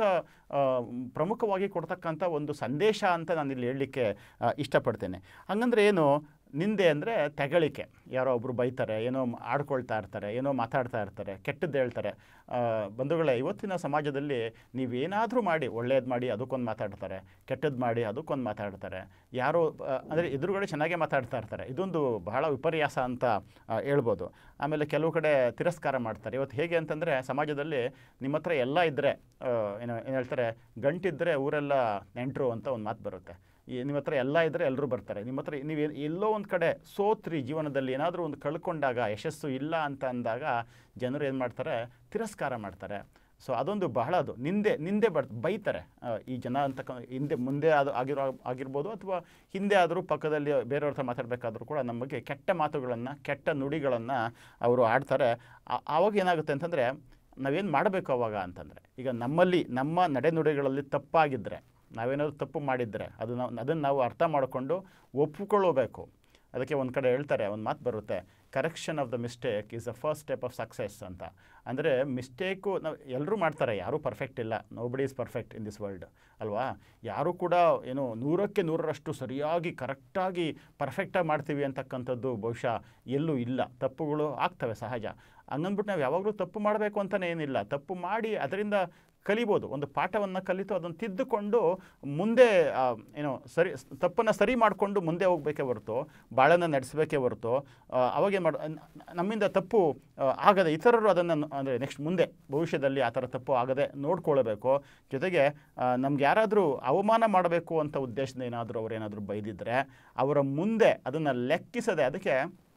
ಪ್ರಮುಖವಾಗಿ ಕೊಡ್ತಕ್ಕಂಥ ಒಂದು ಸಂದೇಶ ಅಂತ ನಾನು ಇಲ್ಲಿ ಹೇಳಲಿಕ್ಕೆ ಇಷ್ಟಪಡ್ತೇನೆ. ಹಂಗಂದ್ರೆ ಏನು, ನಿಂದೆ ಅಂದರೆ ತೆಗಳಿಕೆ. ಯಾರೋ ಒಬ್ಬರು ಬೈತಾರೆ, ಏನೋ ಆಡ್ಕೊಳ್ತಾ ಇರ್ತಾರೆ, ಏನೋ ಮಾತಾಡ್ತಾ ಇರ್ತಾರೆ, ಕೆಟ್ಟದ್ದು ಹೇಳ್ತಾರೆ. ಬಂಧುಗಳೇ, ಇವತ್ತಿನ ಸಮಾಜದಲ್ಲಿ ನೀವೇನಾದರೂ ಮಾಡಿ, ಒಳ್ಳೇದು ಮಾಡಿ ಅದಕ್ಕೊಂದು ಮಾತಾಡ್ತಾರೆ, ಕೆಟ್ಟದ್ದು ಮಾಡಿ ಅದಕ್ಕೊಂದು ಮಾತಾಡ್ತಾರೆ. ಯಾರೋ ಅಂದರೆ ಎದುರುಗಡೆ ಚೆನ್ನಾಗೇ ಮಾತಾಡ್ತಾ ಇರ್ತಾರೆ. ಇದೊಂದು ಬಹಳ ವಿಪರ್ಯಾಸ ಅಂತ ಹೇಳ್ಬೋದು. ಆಮೇಲೆ ಕೆಲವು ಕಡೆ ತಿರಸ್ಕಾರ ಮಾಡ್ತಾರೆ. ಇವತ್ತು ಹೇಗೆ ಅಂತಂದರೆ ಸಮಾಜದಲ್ಲಿ ನಿಮ್ಮ ಹತ್ರ ಎಲ್ಲ ಇದ್ದರೆ ಏನು ಏನು ಹೇಳ್ತಾರೆ, ಗಂಟಿದ್ದರೆ ಊರೆಲ್ಲ ನೆಂಟರು ಅಂತ ಒಂದು ಮಾತು ಬರುತ್ತೆ. ನಿಮ್ಮ ಹತ್ರ ಎಲ್ಲ ಇದ್ದರೆ ಎಲ್ಲರೂ ಬರ್ತಾರೆ. ನಿಮ್ಮ ಹತ್ರ ನೀವು ಎಲ್ಲೋ ಒಂದು ಕಡೆ ಸೋತ್ರಿ ಜೀವನದಲ್ಲಿ, ಏನಾದರೂ ಒಂದು ಕಳ್ಕೊಂಡಾಗ, ಯಶಸ್ಸು ಇಲ್ಲ ಅಂತ ಅಂದಾಗ ಜನರು ಏನು ಮಾಡ್ತಾರೆ, ತಿರಸ್ಕಾರ ಮಾಡ್ತಾರೆ. ಸೊ ಅದೊಂದು ಬಹಳ ಅದು ನಿಂದೆ ನಿಂದೆ ಬರ್ ಬೈತಾರೆ ಈ ಜನ ಅಂತಕ್ಕ. ಹಿಂದೆ ಮುಂದೆ ಅದು ಆಗಿರೋ ಆಗಿರ್ಬೋದು ಅಥವಾ ಹಿಂದೆ ಆದರೂ ಪಕ್ಕದಲ್ಲಿ ಬೇರೆಯವ್ರ ಹತ್ರ ಮಾತಾಡಬೇಕಾದ್ರೂ ಕೂಡ ನಮ್ಮ ಬಗ್ಗೆ ಕೆಟ್ಟ ಮಾತುಗಳನ್ನು, ಕೆಟ್ಟ ನುಡಿಗಳನ್ನು ಅವರು ಆಡ್ತಾರೆ. ಆವಾಗ ಏನಾಗುತ್ತೆ ಅಂತಂದರೆ ನಾವೇನು ಮಾಡಬೇಕು ಅವಾಗ ಅಂತಂದರೆ, ಈಗ ನಮ್ಮಲ್ಲಿ ನಮ್ಮ ನಡೆನುಡಿಗಳಲ್ಲಿ ತಪ್ಪಾಗಿದ್ದರೆ, ನಾವೇನಾದರೂ ತಪ್ಪು ಮಾಡಿದರೆ ಅದು ನಾವು ಅದನ್ನು ನಾವು ಅರ್ಥ ಮಾಡಿಕೊಂಡು ಒಪ್ಪಿಕೊಳ್ಳಬೇಕು. ಅದಕ್ಕೆ ಒಂದು ಕಡೆ ಹೇಳ್ತಾರೆ, ಒಂದು ಮಾತು ಬರುತ್ತೆ, correction of the mistake is the first step of success ಅಂತ. ಅಂದರೆ ಮಿಸ್ಟೇಕು ನಾವು ಎಲ್ಲರೂ ಮಾಡ್ತಾರೆ, ಯಾರೂ ಪರ್ಫೆಕ್ಟ್ ಇಲ್ಲ, nobody is perfect in this world ಅಲ್ವಾ. ಯಾರೂ ಕೂಡ ಏನು ನೂರಕ್ಕೆ ನೂರರಷ್ಟು ಸರಿಯಾಗಿ ಕರೆಕ್ಟಾಗಿ ಪರ್ಫೆಕ್ಟಾಗಿ ಮಾಡ್ತೀವಿ ಅಂತಕ್ಕಂಥದ್ದು ಬಹುಶಃ ಎಲ್ಲೂ ಇಲ್ಲ. ತಪ್ಪುಗಳು ಆಗ್ತವೆ ಸಹಜ. ಹಂಗಂದ್ಬಿಟ್ಟು ನಾವು ಯಾವಾಗಲೂ ತಪ್ಪು ಮಾಡಬೇಕು ಅಂತಲೇ ಏನಿಲ್ಲ. ತಪ್ಪು ಮಾಡಿ ಅದರಿಂದ ಕಲಿಬೋದು, ಒಂದು ಪಾಠವನ್ನು ಕಲಿತು ಅದನ್ನು ತಿದ್ದುಕೊಂಡು ಮುಂದೆ ಏನೋ ಸರಿ ತಪ್ಪನ್ನು ಸರಿ ಮಾಡಿಕೊಂಡು ಮುಂದೆ ಹೋಗಬೇಕೇ ಹೊರತು, ಬಾಳನ್ನು ನಡೆಸಬೇಕೇ ಹೊರತು ಅವಾಗೇನು ಮಾಡ ನಮ್ಮಿಂದ ತಪ್ಪು ಆಗದೆ ಇತರರು ಅದನ್ನು ಅಂದರೆ ನೆಕ್ಸ್ಟ್ ಮುಂದೆ ಭವಿಷ್ಯದಲ್ಲಿ ಆ ಥರ ತಪ್ಪು ಆಗದೆ ನೋಡ್ಕೊಳ್ಬೇಕು. ಜೊತೆಗೆ ನಮ್ಗೆ ಯಾರಾದರೂ ಅವಮಾನ ಮಾಡಬೇಕು ಅಂತ ಉದ್ದೇಶದಿಂದ ಏನಾದರೂ ಅವರೇನಾದರೂ ಬೈದಿದ್ದರೆ ಅವರ ಮುಂದೆ ಅದನ್ನು ಲೆಕ್ಕಿಸದೆ, ಅದಕ್ಕೆ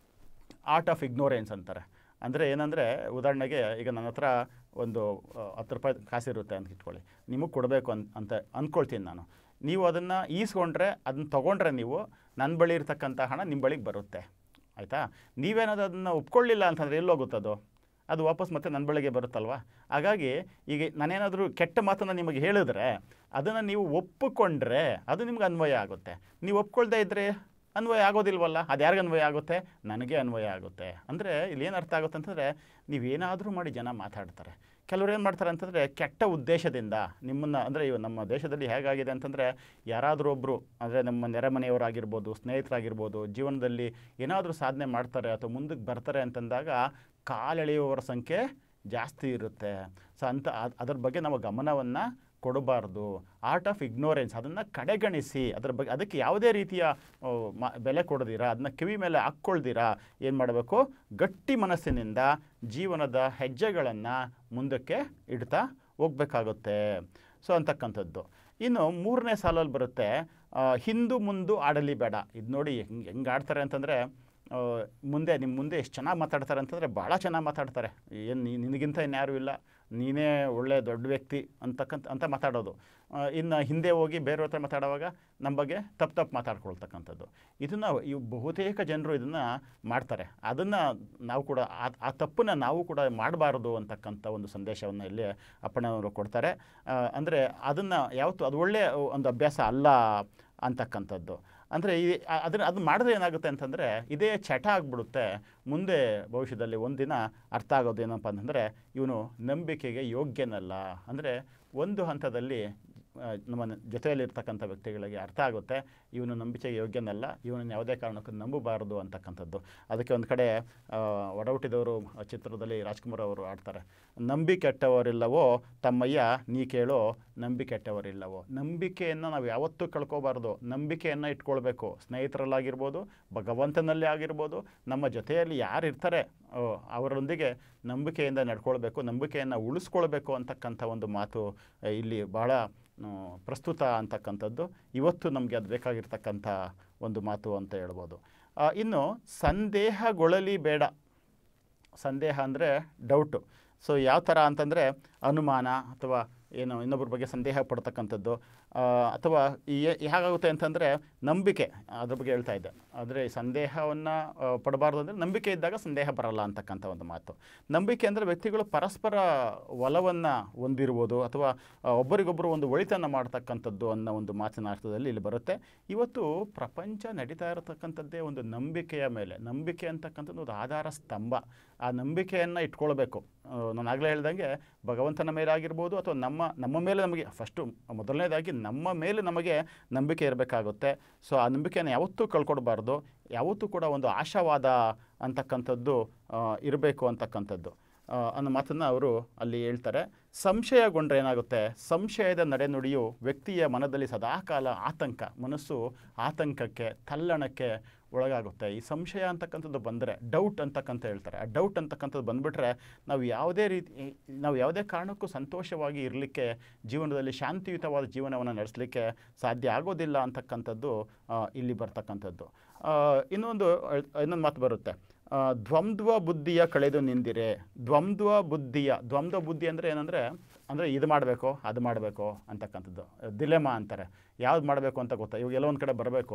ಆರ್ಟ್ ಆಫ್ ಇಗ್ನೋರೆನ್ಸ್ ಅಂತಾರೆ. ಅಂದರೆ ಏನಂದರೆ, ಉದಾಹರಣೆಗೆ ಈಗ ನನ್ನ ಹತ್ರ ಒಂದು ಹತ್ತು ರೂಪಾಯಿ ಕಾಸಿರುತ್ತೆ ಅಂತ ಇಟ್ಕೊಳ್ಳಿ, ನಿಮಗೆ ಕೊಡಬೇಕು ಅಂತ ಅಂತ ಅಂದ್ಕೊಳ್ತೀನಿ ನಾನು. ನೀವು ಅದನ್ನು ಈಸ್ಕೊಂಡ್ರೆ, ಅದನ್ನು ತೊಗೊಂಡ್ರೆ ನೀವು ನನ್ನ ಬಳಿ ಇರ್ತಕ್ಕಂಥ ಹಣ ನಿಮ್ಮ ಬಳಿಗೆ ಬರುತ್ತೆ, ಆಯಿತಾ. ನೀವೇನಾದ್ರು ಅದನ್ನು ಒಪ್ಕೊಳ್ಳಿಲ್ಲ ಅಂತಂದರೆ ಎಲ್ಲೋಗುತ್ತದು, ಅದು ವಾಪಸ್ ಮತ್ತೆ ನನ್ನ ಬಳಿಗೆ ಬರುತ್ತಲ್ವ. ಹಾಗಾಗಿ ಈಗ ನಾನೇನಾದರೂ ಕೆಟ್ಟ ಮಾತನ್ನು ನಿಮಗೆ ಹೇಳಿದ್ರೆ ಅದನ್ನು ನೀವು ಒಪ್ಪಿಕೊಂಡ್ರೆ ಅದು ನಿಮ್ಗೆ ಅನ್ವಯ ಆಗುತ್ತೆ. ನೀವು ಒಪ್ಕೊಳ್ದೇ ಇದ್ದರೆ ಅನ್ವಯ ಆಗೋದಿಲ್ವಲ್ಲ. ಅದು ಯಾರಿಗೆ ಅನ್ವಯ ಆಗುತ್ತೆ? ನನಗೆ ಅನ್ವಯ ಆಗುತ್ತೆ. ಅಂದರೆ ಇಲ್ಲಿ ಏನು ಅರ್ಥ ಆಗುತ್ತೆ ಅಂತಂದರೆ, ನೀವೇನಾದರೂ ಮಾಡಿ ಜನ ಮಾತಾಡ್ತಾರೆ. ಕೆಲವ್ರು ಏನು ಮಾಡ್ತಾರೆ ಅಂತಂದರೆ ಕೆಟ್ಟ ಉದ್ದೇಶದಿಂದ ನಿಮ್ಮನ್ನು, ಅಂದರೆ ಇವು ನಮ್ಮ ದೇಶದಲ್ಲಿ ಹೇಗಾಗಿದೆ ಅಂತಂದರೆ, ಯಾರಾದರೂ ಒಬ್ಬರು ಅಂದರೆ ನಮ್ಮ ನೆರೆಮನೆಯವರಾಗಿರ್ಬೋದು, ಸ್ನೇಹಿತರಾಗಿರ್ಬೋದು, ಜೀವನದಲ್ಲಿ ಏನಾದರೂ ಸಾಧನೆ ಮಾಡ್ತಾರೆ ಅಥವಾ ಮುಂದಕ್ಕೆ ಬರ್ತಾರೆ ಅಂತಂದಾಗ ಕಾಲೆಳೆಯುವವರ ಸಂಖ್ಯೆ ಜಾಸ್ತಿ ಇರುತ್ತೆ. ಸೊ ಅಂತ ಅದರ ಬಗ್ಗೆ ನಾವು ಗಮನವನ್ನು ಕೊಡಬಾರ್ದು. ಆರ್ಟ್ ಆಫ್ ಇಗ್ನೋರೆನ್ಸ್, ಅದನ್ನು ಕಡೆಗಣಿಸಿ ಅದರ ಬಗ್ಗೆ ಅದಕ್ಕೆ ಯಾವುದೇ ರೀತಿಯ ಬೆಲೆ ಕೊಡದಿರ, ಅದನ್ನ ಕಿವಿ ಮೇಲೆ ಹಾಕ್ಕೊಳ್ದಿರ ಏನು ಮಾಡಬೇಕು, ಗಟ್ಟಿ ಮನಸ್ಸಿನಿಂದ ಜೀವನದ ಹೆಜ್ಜೆಗಳನ್ನು ಮುಂದಕ್ಕೆ ಇಡ್ತಾ ಹೋಗಬೇಕಾಗುತ್ತೆ. ಸೊ ಅಂತಕ್ಕಂಥದ್ದು. ಇನ್ನು ಮೂರನೇ ಸಾಲಲ್ಲಿ ಬರುತ್ತೆ, ಹಿಂದು ಮುಂದು ಆಡಲಿ ಬೇಡ. ಇದು ನೋಡಿ ಹೆಂಗೆ ಹೆಂಗೆ ಆಡ್ತಾರೆ ಅಂತಂದರೆ, ಮುಂದೆ ನಿಮ್ಮ ಮುಂದೆ ಎಷ್ಟು ಚೆನ್ನಾಗಿ ಮಾತಾಡ್ತಾರೆ ಅಂತಂದರೆ ಭಾಳ ಚೆನ್ನಾಗಿ ಮಾತಾಡ್ತಾರೆ, ಏನು ನಿನಗಿಂತ ಇನ್ಯಾರೂ ಇಲ್ಲ, ನೀನೇ ಒಳ್ಳೆ ದೊಡ್ಡ ವ್ಯಕ್ತಿ ಅಂತಕ್ಕಂಥ ಅಂತ ಮಾತಾಡೋದು. ಇನ್ನು ಹಿಂದೆ ಹೋಗಿ ಬೇರೆಯವ್ರ ಹತ್ರ ಮಾತಾಡುವಾಗ ನಮ್ಮ ಬಗ್ಗೆ ತಪ್ಪು ತಪ್ಪು ಮಾತಾಡ್ಕೊಳ್ತಕ್ಕಂಥದ್ದು. ಇದನ್ನು ಇವು ಬಹುತೇಕ ಜನರು ಇದನ್ನು ಮಾಡ್ತಾರೆ. ಅದನ್ನು ನಾವು ಕೂಡ ಆ ಆ ತಪ್ಪನ್ನು ನಾವು ಕೂಡ ಮಾಡಬಾರ್ದು ಅಂತಕ್ಕಂಥ ಒಂದು ಸಂದೇಶವನ್ನು ಇಲ್ಲಿ ಅಪ್ಪಣ್ಣವರು ಕೊಡ್ತಾರೆ. ಅಂದರೆ ಅದನ್ನು ಯಾವತ್ತೂ ಅದು ಒಳ್ಳೆಯ ಒಂದು ಅಭ್ಯಾಸ ಅಲ್ಲ ಅಂತಕ್ಕಂಥದ್ದು. ಅಂದರೆ ಈ ಅದನ್ನು ಅದು ಮಾಡಿದ್ರೆ ಏನಾಗುತ್ತೆ ಅಂತಂದರೆ ಇದೇ ಚಟ ಆಗಿಬಿಡುತ್ತೆ. ಮುಂದೆ ಭವಿಷ್ಯದಲ್ಲಿ ಒಂದಿನ ಅರ್ಥ ಆಗೋದು ಏನಪ್ಪ ಅಂತಂದರೆ ಇವನು ನಂಬಿಕೆಗೆ ಯೋಗ್ಯನಲ್ಲ. ಅಂದರೆ ಒಂದು ಹಂತದಲ್ಲಿ ನಮ್ಮ ಜೊತೆಯಲ್ಲಿರ್ತಕ್ಕಂಥ ವ್ಯಕ್ತಿಗಳಿಗೆ ಅರ್ಥ ಆಗುತ್ತೆ ಇವನು ನಂಬಿಕೆಗೆ ಯೋಗ್ಯನಲ್ಲ, ಇವನನ್ನು ಯಾವುದೇ ಕಾರಣಕ್ಕೂ ನಂಬಬಾರದು ಅಂತಕ್ಕಂಥದ್ದು. ಅದಕ್ಕೆ ಒಂದು ಕಡೆ ಒಡಹುಟ್ಟಿದವರು ಚಿತ್ರದಲ್ಲಿ ರಾಜ್ಕುಮಾರ್ ಅವರು ಆಡ್ತಾರೆ, ನಂಬಿ ಕೆಟ್ಟವರಿಲ್ಲವೋ ತಮ್ಮಯ್ಯ ನೀ ಕೇಳೋ ನಂಬಿ ಕೆಟ್ಟವರಿಲ್ಲವೋ. ನಂಬಿಕೆಯನ್ನು ನಾವು ಯಾವತ್ತೂ ಕಳ್ಕೋಬಾರ್ದು, ನಂಬಿಕೆಯನ್ನು ಇಟ್ಕೊಳ್ಬೇಕು. ಸ್ನೇಹಿತರಲ್ಲಾಗಿರ್ಬೋದು, ಭಗವಂತನಲ್ಲಿ ಆಗಿರ್ಬೋದು, ನಮ್ಮ ಜೊತೆಯಲ್ಲಿ ಯಾರು ಇರ್ತಾರೆ ಅವರೊಂದಿಗೆ ನಂಬಿಕೆಯಿಂದ ನಡ್ಕೊಳ್ಬೇಕು, ನಂಬಿಕೆಯನ್ನು ಉಳಿಸ್ಕೊಳ್ಬೇಕು ಅಂತಕ್ಕಂಥ ಒಂದು ಮಾತು ಇಲ್ಲಿ ಭಾಳ ಪ್ರಸ್ತುತ ಅಂತಕ್ಕಂಥದ್ದು. ಇವತ್ತು ನಮಗೆ ಅದು ಬೇಕಾಗಿರ್ತಕ್ಕಂಥ ಒಂದು ಮಾತು ಅಂತ ಹೇಳ್ಬೋದು. ಇನ್ನು ಸಂದೇಹಗೊಳ್ಳಲಿ ಬೇಡ. ಸಂದೇಹ ಅಂದರೆ ಡೌಟು. ಸೊ ಯಾವ ಥರ ಅಂತಂದರೆ ಅನುಮಾನ ಅಥವಾ ಏನು ಇನ್ನೊಬ್ಬರ ಬಗ್ಗೆ ಸಂದೇಹ ಪಡ್ತಕ್ಕಂಥದ್ದು, ಅಥವಾ ಹೇಗಾಗುತ್ತೆ ಅಂತಂದರೆ ನಂಬಿಕೆ, ಅದ್ರ ಬಗ್ಗೆ ಹೇಳ್ತಾ ಇದ್ದೆ. ಆದರೆ ಸಂದೇಹವನ್ನು ಪಡಬಾರ್ದು ಅಂದರೆ ನಂಬಿಕೆ ಇದ್ದಾಗ ಸಂದೇಹ ಬರಲ್ಲ ಅಂತಕ್ಕಂಥ ಒಂದು ಮಾತು. ನಂಬಿಕೆ ಅಂದರೆ ವ್ಯಕ್ತಿಗಳು ಪರಸ್ಪರ ಒಲವನ್ನು ಹೊಂದಿರ್ಬೋದು ಅಥವಾ ಒಬ್ಬರಿಗೊಬ್ಬರು ಒಂದು ಒಳಿತನ್ನು ಮಾಡ್ತಕ್ಕಂಥದ್ದು ಅನ್ನೋ ಒಂದು ಮಾತಿನ ಅರ್ಥದಲ್ಲಿ ಇಲ್ಲಿ ಬರುತ್ತೆ. ಇವತ್ತು ಪ್ರಪಂಚ ನಡೀತಾ ಇರತಕ್ಕಂಥದ್ದೇ ಒಂದು ನಂಬಿಕೆಯ ಮೇಲೆ. ನಂಬಿಕೆ ಅಂತಕ್ಕಂಥದ್ದು ಒಂದು ಆಧಾರ ಸ್ತಂಭ. ಆ ನಂಬಿಕೆಯನ್ನು ಇಟ್ಕೊಳ್ಬೇಕು. ನಾನು ಆಗಲೇ ಹೇಳ್ದಂಗೆ ಭಗವಂತನ ಮೇಲೆ ಆಗಿರ್ಬೋದು ಅಥವಾ ನಮ್ಮ ನಮ್ಮ ಮೇಲೆ ನಮಗೆ ಫಸ್ಟು ಮೊದಲನೇದಾಗಿ ನಮ್ಮ ಮೇಲೆ ನಮಗೆ ನಂಬಿಕೆ ಇರಬೇಕಾಗುತ್ತೆ. ಸೊ ಆ ನಂಬಿಕೆಯನ್ನು ಯಾವತ್ತೂ ಕಳ್ಕೊಡ್ಬಾರ್ದು. ಯಾವತ್ತೂ ಕೂಡ ಒಂದು ಆಶಾವಾದ ಅಂತಕ್ಕಂಥದ್ದು ಇರಬೇಕು ಅಂತಕ್ಕಂಥದ್ದು ಅನ್ನೋ ಮಾತನ್ನು ಅವರು ಅಲ್ಲಿ ಹೇಳ್ತಾರೆ. ಸಂಶಯಗೊಂಡ್ರೆ ಏನಾಗುತ್ತೆ? ಸಂಶಯದ ನಡೆನುಡಿಯು ವ್ಯಕ್ತಿಯ ಮನದಲ್ಲಿ ಸದಾಕಾಲ ಆತಂಕ, ಮನಸ್ಸು ಆತಂಕಕ್ಕೆ ತಲ್ಲಣಕ್ಕೆ ಒಳಗಾಗುತ್ತೆ. ಈ ಸಂಶಯ ಅಂತಕ್ಕಂಥದ್ದು ಬಂದರೆ, ಡೌಟ್ ಅಂತಕ್ಕಂಥ ಹೇಳ್ತಾರೆ, ಆ ಡೌಟ್ ಅಂತಕ್ಕಂಥದ್ದು ಬಂದುಬಿಟ್ರೆ ನಾವು ಯಾವುದೇ ರೀತಿ ನಾವು ಯಾವುದೇ ಕಾರಣಕ್ಕೂ ಸಂತೋಷವಾಗಿ ಇರಲಿಕ್ಕೆ, ಜೀವನದಲ್ಲಿ ಶಾಂತಿಯುತವಾದ ಜೀವನವನ್ನು ನಡೆಸಲಿಕ್ಕೆ ಸಾಧ್ಯ ಆಗೋದಿಲ್ಲ ಅಂತಕ್ಕಂಥದ್ದು ಇಲ್ಲಿ ಬರ್ತಕ್ಕಂಥದ್ದು. ಇನ್ನೊಂದು ಇನ್ನೊಂದು ಮಾತು ಬರುತ್ತೆ, ದ್ವಂದ್ವ ಬುದ್ಧಿಯ ಕಳೆದು ನಿಂದಿರೆ. ದ್ವಂದ್ವ ಬುದ್ಧಿಯ ದ್ವಂದ್ವ ಬುದ್ಧಿ ಅಂದರೆ ಏನಂದರೆ ಅಂದರೆ ಇದು ಮಾಡಬೇಕು ಅದು ಮಾಡಬೇಕು ಅಂತಕ್ಕಂಥದ್ದು, ದಿಲೆಮಾ ಅಂತಾರೆ. ಯಾವ್ದು ಮಾಡಬೇಕು ಅಂತ ಗೊತ್ತಾ? ಇವಾಗ ಎಲ್ಲೋ ಒಂದು ಕಡೆ ಬರಬೇಕು,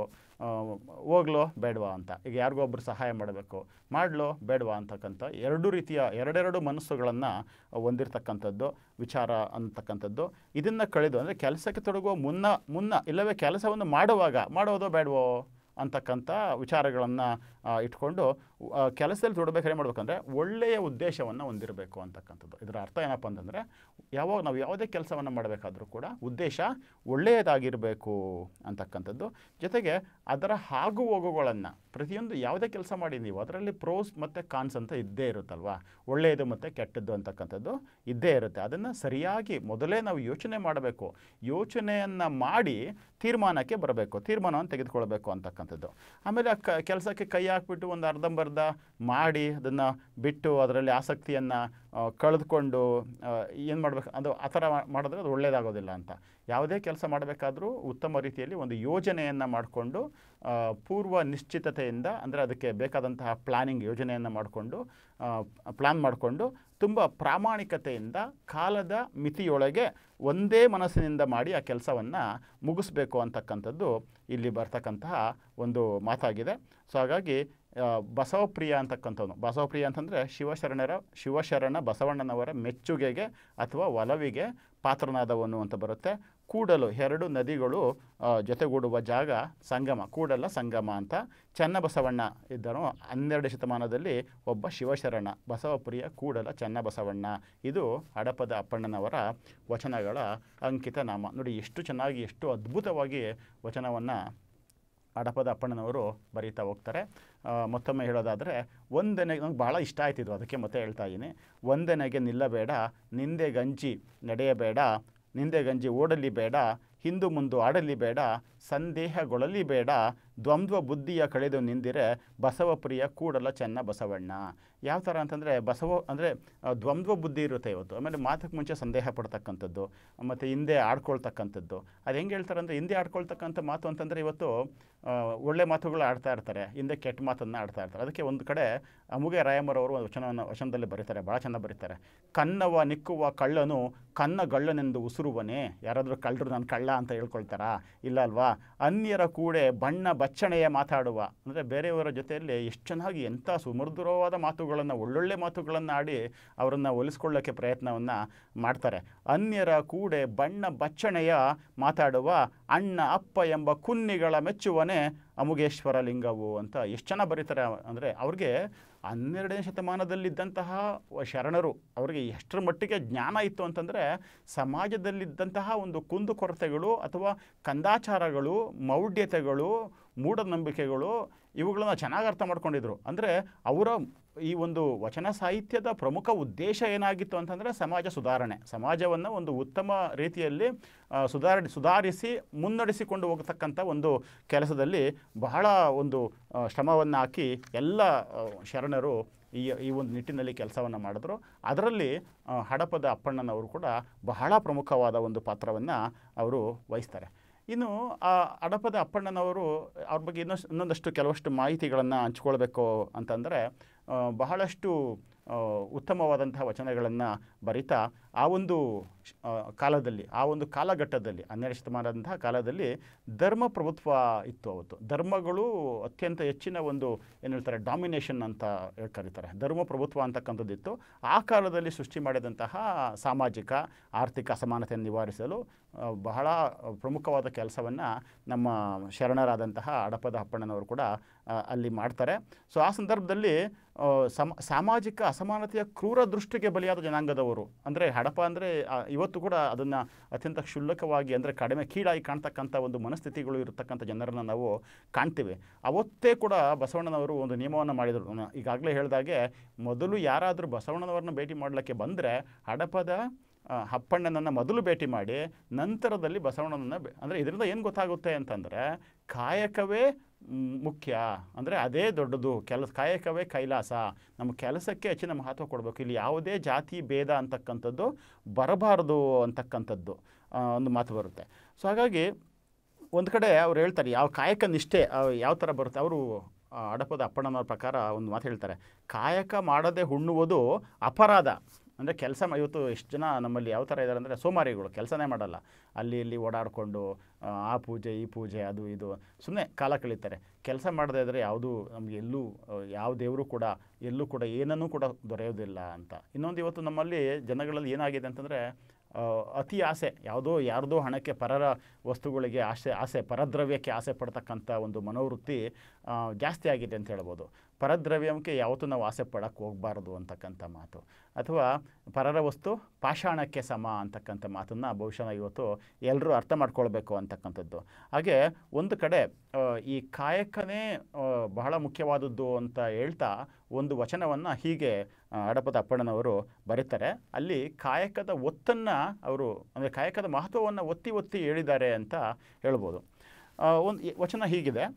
ಹೋಗ್ಲೋ ಬೇಡವಾ ಅಂತ. ಈಗ ಯಾರಿಗೋ ಒಬ್ಬರು ಸಹಾಯ ಮಾಡಬೇಕು, ಮಾಡಲೋ ಬೇಡವಾ ಅಂತಕ್ಕಂಥ ಎರಡು ರೀತಿಯ ಎರಡೆರಡು ಮನಸ್ಸುಗಳನ್ನು ಹೊಂದಿರತಕ್ಕಂಥದ್ದು ವಿಚಾರ ಅಂತಕ್ಕಂಥದ್ದು. ಇದನ್ನು ಕಳೆದು ಅಂದರೆ ಕೆಲಸಕ್ಕೆ ತೊಡಗುವ ಮುನ್ನ ಮುನ್ನ ಇಲ್ಲವೇ ಕೆಲಸವನ್ನು ಮಾಡುವಾಗ ಮಾಡೋದೋ ಬೇಡವೋ ಅಂತಕ್ಕಂಥ ವಿಚಾರಗಳನ್ನು ಇಟ್ಕೊಂಡು ಕೆಲಸದಲ್ಲಿ ತೊಡಬೇಕಾದ್ರೆ ಏನು ಮಾಡಬೇಕಂದ್ರೆ ಒಳ್ಳೆಯ ಉದ್ದೇಶವನ್ನು ಹೊಂದಿರಬೇಕು ಅಂತಕ್ಕಂಥದ್ದು. ಇದರ ಅರ್ಥ ಏನಪ್ಪ ಅಂತಂದರೆ ಯಾವಾಗ ನಾವು ಯಾವುದೇ ಕೆಲಸವನ್ನು ಮಾಡಬೇಕಾದ್ರೂ ಕೂಡ ಉದ್ದೇಶ ಒಳ್ಳೆಯದಾಗಿರಬೇಕು ಅಂತಕ್ಕಂಥದ್ದು. ಜೊತೆಗೆ ಅದರ ಆಗು ಹೋಗುಗಳನ್ನು ಪ್ರತಿಯೊಂದು ಯಾವುದೇ ಕೆಲಸ ಮಾಡಿ ನೀವು ಅದರಲ್ಲಿ ಪ್ರೋಸ್ ಮತ್ತು ಕಾನ್ಸ್ ಅಂತ ಇದ್ದೇ ಇರುತ್ತಲ್ವ, ಒಳ್ಳೆಯದು ಮತ್ತು ಕೆಟ್ಟದ್ದು ಅಂತಕ್ಕಂಥದ್ದು ಇದ್ದೇ ಇರುತ್ತೆ. ಅದನ್ನು ಸರಿಯಾಗಿ ಮೊದಲೇ ನಾವು ಯೋಚನೆ ಮಾಡಬೇಕು. ಯೋಚನೆಯನ್ನು ಮಾಡಿ ತೀರ್ಮಾನಕ್ಕೆ ಬರಬೇಕು, ತೀರ್ಮಾನವನ್ನು ತೆಗೆದುಕೊಳ್ಬೇಕು ಅಂತಕ್ಕಂಥದ್ದು. ಆಮೇಲೆ ಆ ಕ ಕೆಲಸಕ್ಕೆ ಕೈ ಹಾಕ್ಬಿಟ್ಟು ಒಂದು ಅರ್ಧಂಬರ್ಧ ಮಾಡಿ ಅದನ್ನು ಬಿಟ್ಟು ಅದರಲ್ಲಿ ಆಸಕ್ತಿಯನ್ನು ಕಳೆದುಕೊಂಡು ಏನು ಮಾಡಬೇಕು ಅದು ಆ ಥರ ಮಾಡಿದ್ರೆ ಅದು ಒಳ್ಳೆಯದಾಗೋದಿಲ್ಲ ಅಂತ. ಯಾವುದೇ ಕೆಲಸ ಮಾಡಬೇಕಾದ್ರೂ ಉತ್ತಮ ರೀತಿಯಲ್ಲಿ ಒಂದು ಯೋಜನೆಯನ್ನು ಮಾಡಿಕೊಂಡು ಪೂರ್ವ ನಿಶ್ಚಿತತೆಯಿಂದ, ಅಂದರೆ ಅದಕ್ಕೆ ಬೇಕಾದಂತಹ ಪ್ಲ್ಯಾನಿಂಗ್ ಯೋಜನೆಯನ್ನು ಮಾಡಿಕೊಂಡು ಪ್ಲ್ಯಾನ್ ಮಾಡಿಕೊಂಡು ತುಂಬ ಪ್ರಾಮಾಣಿಕತೆಯಿಂದ ಕಾಲದ ಮಿತಿಯೊಳಗೆ ಒಂದೇ ಮನಸ್ಸಿನಿಂದ ಮಾಡಿ ಆ ಕೆಲಸವನ್ನು ಮುಗಿಸ್ಬೇಕು ಅಂತಕ್ಕಂಥದ್ದು ಇಲ್ಲಿ ಬರ್ತಕ್ಕಂತಹ ಒಂದು ಮಾತಾಗಿದೆ. ಸೊ ಹಾಗಾಗಿ ಬಸವಪ್ರಿಯ ಅಂತಕ್ಕಂಥವನು, ಬಸವಪ್ರಿಯ ಅಂತಂದರೆ ಶಿವಶರಣರ ಶಿವಶರಣ ಬಸವಣ್ಣನವರ ಮೆಚ್ಚುಗೆಗೆ ಅಥವಾ ಒಲವಿಗೆ ಪಾತ್ರನಾದವನು ಅಂತ ಬರುತ್ತೆ. ಕೂಡಲು ಎರಡು ನದಿಗಳು ಜೊತೆಗೂಡುವ ಜಾಗ ಸಂಗಮ, ಕೂಡಲ ಸಂಗಮ ಅಂತ. ಚನ್ನಬಸವಣ್ಣ ಇದ್ದನು ಹನ್ನೆರಡು ಶತಮಾನದಲ್ಲಿ ಒಬ್ಬ ಶಿವಶರಣ, ಬಸವಪ್ರಿಯ ಕೂಡಲ ಚನ್ನಬಸವಣ್ಣ. ಇದು ಹಡಪದ ಅಪ್ಪಣ್ಣನವರ ವಚನಗಳ ಅಂಕಿತ ನಾಮ. ನೋಡಿ ಎಷ್ಟು ಚೆನ್ನಾಗಿ ಎಷ್ಟು ಅದ್ಭುತವಾಗಿ ವಚನವನ್ನು ಹಡಪದ ಅಪ್ಪಣ್ಣನವರು ಬರೀತಾ ಹೋಗ್ತಾರೆ. ಮತ್ತೊಮ್ಮೆ ಹೇಳೋದಾದರೆ, ಒಂದೆನೆಗೆ ನಂಗೆ ಭಾಳ ಇಷ್ಟ ಆಯ್ತಿದ್ದು, ಅದಕ್ಕೆ ಮತ್ತೆ ಹೇಳ್ತಾ ಇದ್ದೀನಿ. ಒಂದೆನೆಗೆ ನಿಲ್ಲಬೇಡ, ನಿಂದೆ ಗಂಜಿ ನಡೆಯಬೇಡ, ನಿಂದೆ ಗಂಜಿ ಓಡಲಿ ಬೇಡ, ಹಿಂದು ಮುಂದು ಆಡಲಿ ಬೇಡ, ಸಂದೇಹಗೊಳ್ಳಲಿ ಬೇಡ, ದ್ವಂದ್ವ ಬುದ್ಧಿಯ ಕಳೆದು ನಿಂದಿರೆ ಬಸವಪ್ರಿಯ ಕೂಡಲ ಚೆನ್ನ ಬಸವಣ್ಣ. ಯಾವ ಥರ ಅಂತಂದರೆ ಬಸವ ಅಂದರೆ ದ್ವಂದ್ವ ಬುದ್ಧಿ ಇರುತ್ತೆ ಇವತ್ತು. ಆಮೇಲೆ ಮಾತಕ್ಕೆ ಮುಂಚೆ ಸಂದೇಹ ಪಡ್ತಕ್ಕಂಥದ್ದು, ಮತ್ತು ಹಿಂದೆ ಆಡ್ಕೊಳ್ತಕ್ಕಂಥದ್ದು. ಅದು ಹೆಂಗೆ ಹೇಳ್ತಾರೆ ಅಂದರೆ, ಹಿಂದೆ ಆಡ್ಕೊಳ್ತಕ್ಕಂಥ ಮಾತು ಅಂತಂದರೆ ಇವತ್ತು ಒಳ್ಳೆ ಮಾತುಗಳು ಆಡ್ತಾ ಇರ್ತಾರೆ, ಹಿಂದೆ ಕೆಟ್ಟ ಮಾತನ್ನು ಆಡ್ತಾ ಇರ್ತಾರೆ. ಅದಕ್ಕೆ ಒಂದು ಕಡೆ ಅಮುಗೆ ರಾಯಮ್ಮರವರು ಒಂದು ವಚನವನ್ನು ವಚನದಲ್ಲಿ ಬರೀತಾರೆ, ಭಾಳ ಚೆನ್ನಾಗಿ ಬರೀತಾರೆ. ಕನ್ನವ ನಿಕ್ಕುವ ಕಳ್ಳನು ಕನ್ನ ಗಳ್ಳನೆಂದು ಉಸುರುವನೇ. ಯಾರಾದರೂ ಕಳ್ಳರು ನಾನು ಕಳ್ಳ ಅಂತ ಹೇಳ್ಕೊಳ್ತಾರಾ? ಇಲ್ಲ ಅಲ್ವಾ. ಅನ್ಯರ ಕೂಡೆ ಬಣ್ಣ ಬಚ್ಚಣೆಯ ಮಾತಾಡುವ, ಅಂದರೆ ಬೇರೆಯವರ ಜೊತೆಯಲ್ಲಿ ಎಷ್ಟು ಚೆನ್ನಾಗಿ ಎಂಥ ಸುಮಧುರವಾದ ಮಾತುಗಳನ್ನು, ಒಳ್ಳೊಳ್ಳೆ ಮಾತುಗಳನ್ನು ಆಡಿ ಅವರನ್ನು ಒಲಿಸ್ಕೊಳ್ಳೋಕ್ಕೆ ಪ್ರಯತ್ನವನ್ನು ಮಾಡ್ತಾರೆ. ಅನ್ಯರ ಕೂಡೆ ಬಣ್ಣ ಬಚ್ಚಣೆಯ ಮಾತಾಡುವ ಅಣ್ಣ ಅಪ್ಪ ಎಂಬ ಕುನ್ನಿಗಳ ಮೆಚ್ಚುವನೇ ಅಮುಗೇಶ್ವರ ಲಿಂಗವು ಅಂತ ಎಷ್ಟು ಚೆನ್ನಾಗಿ ಬರೀತಾರೆ. ಅಂದರೆ ಅವ್ರಿಗೆ ಹನ್ನೆರಡನೇ ಶತಮಾನದಲ್ಲಿದ್ದಂತಹ ಶರಣರು, ಅವರಿಗೆ ಎಷ್ಟರ ಮಟ್ಟಿಗೆ ಜ್ಞಾನ ಇತ್ತು ಅಂತಂದರೆ, ಸಮಾಜದಲ್ಲಿದ್ದಂತಹ ಒಂದು ಕುಂದುಕೊರತೆಗಳು ಅಥವಾ ಕಂದಾಚಾರಗಳು, ಮೌಢ್ಯತೆಗಳು, ಮೂಢನಂಬಿಕೆಗಳು ಇವುಗಳನ್ನು ಚೆನ್ನಾಗಿ ಅರ್ಥ ಮಾಡ್ಕೊಂಡಿದ್ರು. ಅಂದರೆ ಅವರ ಈ ಒಂದು ವಚನ ಸಾಹಿತ್ಯದ ಪ್ರಮುಖ ಉದ್ದೇಶ ಏನಾಗಿತ್ತು ಅಂತಂದರೆ ಸಮಾಜ ಸುಧಾರಣೆ, ಸಮಾಜವನ್ನು ಒಂದು ಉತ್ತಮ ರೀತಿಯಲ್ಲಿ ಸುಧಾರ ಸುಧಾರಿಸಿ ಮುನ್ನಡೆಸಿಕೊಂಡು ಹೋಗತಕ್ಕಂಥ ಒಂದು ಕೆಲಸದಲ್ಲಿ ಬಹಳ ಒಂದು ಶ್ರಮವನ್ನು ಹಾಕಿ ಎಲ್ಲ ಶರಣರು ಈ ಈ ಒಂದು ನಿಟ್ಟಿನಲ್ಲಿ ಕೆಲಸವನ್ನು ಮಾಡಿದ್ರು. ಅದರಲ್ಲಿ ಹಡಪದ ಅಪ್ಪಣ್ಣನವರು ಕೂಡ ಬಹಳ ಪ್ರಮುಖವಾದ ಒಂದು ಪಾತ್ರವನ್ನು ಅವರು ವಹಿಸ್ತಾರೆ. ಇನ್ನು ಆ ಹಡಪದ ಅಪ್ಪಣ್ಣನವರು ಅವ್ರ ಬಗ್ಗೆ ಇನ್ನಷ್ಟು ಇನ್ನೊಂದಷ್ಟು ಕೆಲವಷ್ಟು ಮಾಹಿತಿಗಳನ್ನು ಹಂಚ್ಕೊಳ್ಬೇಕು ಅಂತಂದರೆ, ಬಹಳಷ್ಟು ಉತ್ತಮವಾದಂತಹ ವಚನಗಳನ್ನು ಬರಿತಾ ಆ ಒಂದು ಕಾಲದಲ್ಲಿ, ಆ ಒಂದು ಕಾಲಘಟ್ಟದಲ್ಲಿ, ಹನ್ನೆರಡು ಶತಮಾನದಂತಹ ಕಾಲದಲ್ಲಿ ಧರ್ಮ ಪ್ರಭುತ್ವ ಇತ್ತು. ಅವತ್ತು ಧರ್ಮಗಳು ಅತ್ಯಂತ ಹೆಚ್ಚಿನ ಒಂದು ಏನು ಹೇಳ್ತಾರೆ ಡಾಮಿನೇಷನ್ ಅಂತ ಕರೀತಾರೆ, ಧರ್ಮ ಪ್ರಭುತ್ವ ಅಂತಕ್ಕಂಥದ್ದಿತ್ತು. ಆ ಕಾಲದಲ್ಲಿ ಸೃಷ್ಟಿ ಮಾಡಿದಂತಹ ಸಾಮಾಜಿಕ ಆರ್ಥಿಕ ಅಸಮಾನತೆಯನ್ನು ನಿವಾರಿಸಲು ಬಹಳ ಪ್ರಮುಖವಾದ ಕೆಲಸವನ್ನು ನಮ್ಮ ಶರಣರಾದಂತಹ ಹಡಪದ ಅಪ್ಪಣ್ಣನವರು ಕೂಡ ಅಲ್ಲಿ ಮಾಡ್ತಾರೆ. ಸೊ ಆ ಸಂದರ್ಭದಲ್ಲಿ ಸಮ ಸಾಮಾಜಿಕ ಅಸಮಾನತೆಯ ಕ್ರೂರ ದೃಷ್ಟಿಗೆ ಬಲಿಯಾದ ಜನಾಂಗದವರು, ಅಂದರೆ ಹಡಪ ಅಂದರೆ ಇವತ್ತು ಕೂಡ ಅದನ್ನು ಅತ್ಯಂತ ಕ್ಷುಲ್ಲಕವಾಗಿ, ಅಂದರೆ ಕಡಿಮೆ ಕೀಳಾಗಿ ಕಾಣ್ತಕ್ಕಂಥ ಒಂದು ಮನಸ್ಥಿತಿಗಳು ಇರತಕ್ಕಂಥ ಜನರನ್ನು ನಾವು ಕಾಣ್ತೀವಿ. ಅವತ್ತೇ ಕೂಡ ಬಸವಣ್ಣನವರು ಒಂದು ನಿಯಮವನ್ನು ಮಾಡಿದರು. ಈಗಾಗಲೇ ಹೇಳಿದಾಗೆ, ಮೊದಲು ಯಾರಾದರೂ ಬಸವಣ್ಣನವ್ರನ್ನ ಭೇಟಿ ಮಾಡಲಿಕ್ಕೆ ಬಂದರೆ ಹಡಪದ ಅಪ್ಪಣ್ಣನನ್ನು ಮೊದಲು ಭೇಟಿ ಮಾಡಿ ನಂತರದಲ್ಲಿ ಬಸವಣ್ಣನನ್ನು, ಅಂದರೆ ಇದರಿಂದ ಏನು ಗೊತ್ತಾಗುತ್ತೆ ಅಂತಂದರೆ, ಕಾಯಕವೇ ಮುಖ್ಯ, ಅಂದರೆ ಅದೇ ದೊಡ್ಡದು ಕೆಲಸ, ಕಾಯಕವೇ ಕೈಲಾಸ, ನಮ್ಮ ಕೆಲಸಕ್ಕೆ ಹೆಚ್ಚಿನ ಮಹತ್ವ ಕೊಡಬೇಕು, ಇಲ್ಲಿ ಯಾವುದೇ ಜಾತಿ ಭೇದ ಅಂತಕ್ಕಂಥದ್ದು ಬರಬಾರದು ಅಂತಕ್ಕಂಥದ್ದು ಒಂದು ಮಾತು ಬರುತ್ತೆ. ಸೊ ಹಾಗಾಗಿ ಒಂದು ಕಡೆ ಅವ್ರು ಹೇಳ್ತಾರೆ, ಯಾವ ಕಾಯಕ ನಿಷ್ಠೆ ಯಾವ ಥರ ಬರುತ್ತೆ. ಅವರು ಹಡಪದ ಅಪ್ಪಣ್ಣನವ್ರ ಪ್ರಕಾರ ಒಂದು ಮಾತು ಹೇಳ್ತಾರೆ, ಕಾಯಕ ಮಾಡದೆ ಹುಣ್ಣುವುದು ಅಪರಾಧ. ಅಂದರೆ ಕೆಲಸ ಇವತ್ತು ಎಷ್ಟು ಜನ ನಮ್ಮಲ್ಲಿ ಯಾವ ಥರ ಇದ್ದಾರೆ ಅಂದರೆ, ಸೋಮಾರಿಗಳು, ಕೆಲಸನೇ ಮಾಡಲ್ಲ, ಅಲ್ಲಿ ಇಲ್ಲಿ ಓಡಾಡಿಕೊಂಡು ಆ ಪೂಜೆ ಈ ಪೂಜೆ ಅದು ಇದು ಸುಮ್ಮನೆ ಕಾಲ ಕಳೀತಾರೆ. ಕೆಲಸ ಮಾಡದೇ ಇದ್ದರೆ ಯಾವುದೂ ನಮಗೆ ಎಲ್ಲೂ ಯಾವ ದೇವರು ಕೂಡ ಎಲ್ಲೂ ಕೂಡ ಏನನ್ನೂ ಕೂಡ ದೊರೆಯೋದಿಲ್ಲ ಅಂತ. ಇನ್ನೊಂದು ಇವತ್ತು ನಮ್ಮಲ್ಲಿ ಜನಗಳಲ್ಲಿ ಏನಾಗಿದೆ ಅಂತಂದರೆ, ಅತಿ ಆಸೆ, ಯಾವುದೋ ಯಾರ್ದೋ ಹಣಕ್ಕೆ, ಪರರ ವಸ್ತುಗಳಿಗೆ ಆಸೆ ಆಸೆ ಪರದ್ರವ್ಯಕ್ಕೆ ಆಸೆ ಪಡ್ತಕ್ಕಂಥ ಒಂದು ಮನೋವೃತ್ತಿ ಜಾಸ್ತಿ ಆಗಿದೆ ಅಂತ ಹೇಳ್ಬೋದು. ಪರದ್ರವ್ಯಕ್ಕೆ ಯಾವತ್ತೂ ನಾವು ಆಸೆ ಪಡೋಕ್ಕೆ ಹೋಗಬಾರ್ದು ಅಂತಕ್ಕಂಥ ಮಾತು, ಅಥವಾ ಪರರ ವಸ್ತು ಪಾಷಾಣಕ್ಕೆ ಸಮ ಅಂತಕ್ಕಂಥ ಮಾತನ್ನು ಬಹುಶಃ ಇವತ್ತು ಎಲ್ಲರೂ ಅರ್ಥ ಮಾಡ್ಕೊಳ್ಬೇಕು ಅಂತಕ್ಕಂಥದ್ದು. ಹಾಗೆ ಒಂದು ಕಡೆ ಈ ಕಾಯಕನೇ ಬಹಳ ಮುಖ್ಯವಾದದ್ದು ಅಂತ ಹೇಳ್ತಾ ಒಂದು ವಚನವನ್ನು ಹೀಗೆ ಹಡಪದ ಅಪ್ಪಣ್ಣನವರು ಬರೀತಾರೆ. ಅಲ್ಲಿ ಕಾಯಕದ ಒತ್ತನ್ನು ಅವರು, ಅಂದರೆ ಕಾಯಕದ ಮಹತ್ವವನ್ನು ಒತ್ತಿ ಒತ್ತಿ ಹೇಳಿದ್ದಾರೆ ಅಂತ ಹೇಳ್ಬೋದು. ಒಂದು ವಚನ ಹೀಗಿದೆ,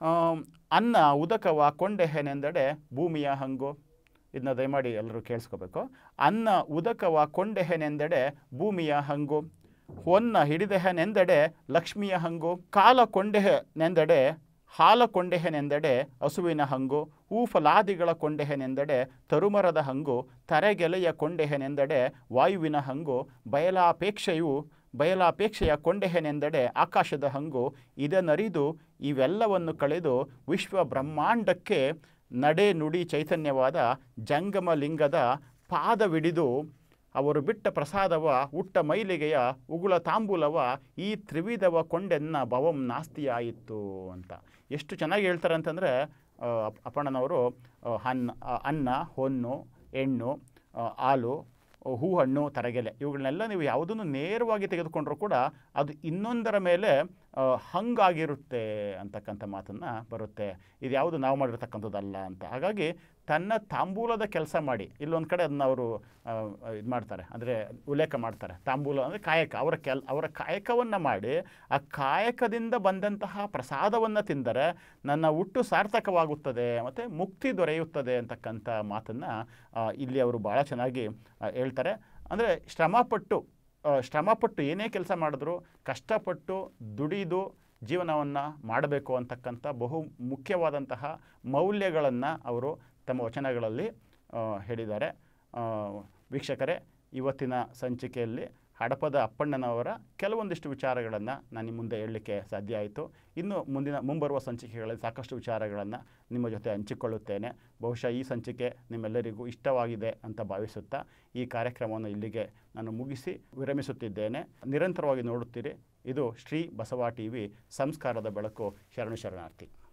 ಅನ್ನ ಉದಕವ ಕೊಂಡೆಹೆನೆಂದೆಡೆ ಭೂಮಿಯ ಹಂಗು. ಇದನ್ನ ದಯಮಾಡಿ ಎಲ್ಲರೂ ಕೇಳಿಸ್ಕೋಬೇಕು. ಅನ್ನ ಉದಕವ ಕೊಂಡೆಹೆನೆಂದೆಡೆ ಭೂಮಿಯ ಹಂಗು, ಹೊನ್ನ ಹಿಡಿದೆಹೆನೆಂದೆಡೆ ಲಕ್ಷ್ಮಿಯ ಹಂಗು, ಕಾಲ ಕೊಂಡೆಹೆನೆಂದೆಡೆ ಹಾಲ ಕೊಂಡೆಹೆನೆಂದೆಡೆ ಹಸುವಿನ ಹಂಗು, ಹೂಫಲಾದಿಗಳ ಕೊಂಡೆಹೆನೆಂದೆಡೆ ತರುಮರದ ಹಂಗು, ತರೆಗೆಲೆಯ ಕೊಂಡೆಹೆನೆಂದೆಡೆ ವಾಯುವಿನ ಹಂಗು, ಬಯಲಾಪೇಕ್ಷೆಯು ಬಯಲಾಪೇಕ್ಷೆಯ ಕೊಂಡೆಹೆನೆಂದೆಡೆ ಆಕಾಶದ ಹಂಗು, ಇದನ್ನರಿದು ಇವೆಲ್ಲವನ್ನು ಕಳೆದು ವಿಶ್ವ ಬ್ರಹ್ಮಾಂಡಕ್ಕೆ ನಡೆ ನುಡಿ ಚೈತನ್ಯವಾದ ಜಂಗಮ ಲಿಂಗದ ಪಾದವಿಡಿದು ಅವರು ಬಿಟ್ಟ ಪ್ರಸಾದವ ಹುಟ್ಟ ಮೈಲಿಗೆಯ ಉಗುಳ ತಾಂಬೂಲವ ಈ ತ್ರಿವಿಧವ ಕೊಂಡೆನ್ನ ಭವಂ ನಾಸ್ತಿಯಾಯಿತು ಅಂತ. ಎಷ್ಟು ಚೆನ್ನಾಗಿ ಹೇಳ್ತಾರೆ ಅಂತಂದರೆ, ಅಪ್ಪಣ್ಣನವರು ಅನ್ನ ಅನ್ನ ಹೊನ್ನು ಹೆಣ್ಣು ಹಾಲು ಹೂ ಹಣ್ಣು ತರಗೆಲೆ ಇವುಗಳನ್ನೆಲ್ಲ ನೀವು ಯಾವುದನ್ನು ನೇರವಾಗಿ ತೆಗೆದುಕೊಂಡ್ರೂ ಕೂಡ ಅದು ಇನ್ನೊಂದರ ಮೇಲೆ ಹಂಗಾಗಿರುತ್ತೆ ಅಂತಕ್ಕಂಥ ಮಾತನ್ನು ಬರುತ್ತೆ. ಇದು ಯಾವುದು ನಾವು ಮಾಡಿರ್ತಕ್ಕಂಥದ್ದಲ್ಲ ಅಂತ. ಹಾಗಾಗಿ ತನ್ನ ತಾಂಬೂಲದ ಕೆಲಸ ಮಾಡಿ, ಇಲ್ಲೊಂದು ಕಡೆ ಅದನ್ನ ಅವರು ಇದು ಮಾಡ್ತಾರೆ, ಅಂದರೆ ಉಲ್ಲೇಖ ಮಾಡ್ತಾರೆ. ತಾಂಬೂಲ ಅಂದರೆ ಕಾಯಕ, ಅವರ ಕೆಲ್ ಅವರ ಕಾಯಕವನ್ನು ಮಾಡಿ ಆ ಕಾಯಕದಿಂದ ಬಂದಂತಹ ಪ್ರಸಾದವನ್ನು ತಿಂದರೆ ನನ್ನ ಹುಟ್ಟು ಸಾರ್ಥಕವಾಗುತ್ತದೆ ಮತ್ತು ಮುಕ್ತಿ ದೊರೆಯುತ್ತದೆ ಅಂತಕ್ಕಂಥ ಮಾತನ್ನು ಇಲ್ಲಿ ಅವರು ಭಾಳ ಚೆನ್ನಾಗಿ ಹೇಳ್ತಾರೆ. ಅಂದರೆ ಶ್ರಮಪಟ್ಟು ಶ್ರಮಪಟ್ಟು ಏನೇ ಕೆಲಸ ಮಾಡಿದ್ರು ಕಷ್ಟಪಟ್ಟು ದುಡಿದು ಜೀವನವನ್ನು ಮಾಡಬೇಕು ಅಂತಕ್ಕಂಥ ಬಹು ಮುಖ್ಯವಾದಂತಹ ಮೌಲ್ಯಗಳನ್ನು ಅವರು ತಮ್ಮ ವಚನಗಳಲ್ಲಿ ಹೇಳಿದ್ದಾರೆ. ವೀಕ್ಷಕರೇ, ಇವತ್ತಿನ ಸಂಚಿಕೆಯಲ್ಲಿ ಹಡಪದ ಅಪ್ಪಣ್ಣನವರ ಕೆಲವೊಂದಿಷ್ಟು ವಿಚಾರಗಳನ್ನು ನಾನು ನಿಮ್ಮ ಮುಂದೆ ಹೇಳಲಿಕ್ಕೆ ಸಾಧ್ಯ ಆಯಿತು. ಇನ್ನು ಮುಂದಿನ ಮುಂಬರುವ ಸಂಚಿಕೆಗಳಲ್ಲಿ ಸಾಕಷ್ಟು ವಿಚಾರಗಳನ್ನು ನಿಮ್ಮ ಜೊತೆ ಹಂಚಿಕೊಳ್ಳುತ್ತೇನೆ. ಬಹುಶಃ ಈ ಸಂಚಿಕೆ ನಿಮ್ಮೆಲ್ಲರಿಗೂ ಇಷ್ಟವಾಗಿದೆ ಅಂತ ಭಾವಿಸುತ್ತಾ ಈ ಕಾರ್ಯಕ್ರಮವನ್ನು ಇಲ್ಲಿಗೆ ನಾನು ಮುಗಿಸಿ ವಿರಮಿಸುತ್ತಿದ್ದೇನೆ. ನಿರಂತರವಾಗಿ ನೋಡುತ್ತೀರಿ. ಇದು ಶ್ರೀ ಬಸವ ಟಿ ವಿ ಸಂಸ್ಕಾರದ ಬೆಳಕು. ಶರಣು ಶರಣಾರ್ಥಿ.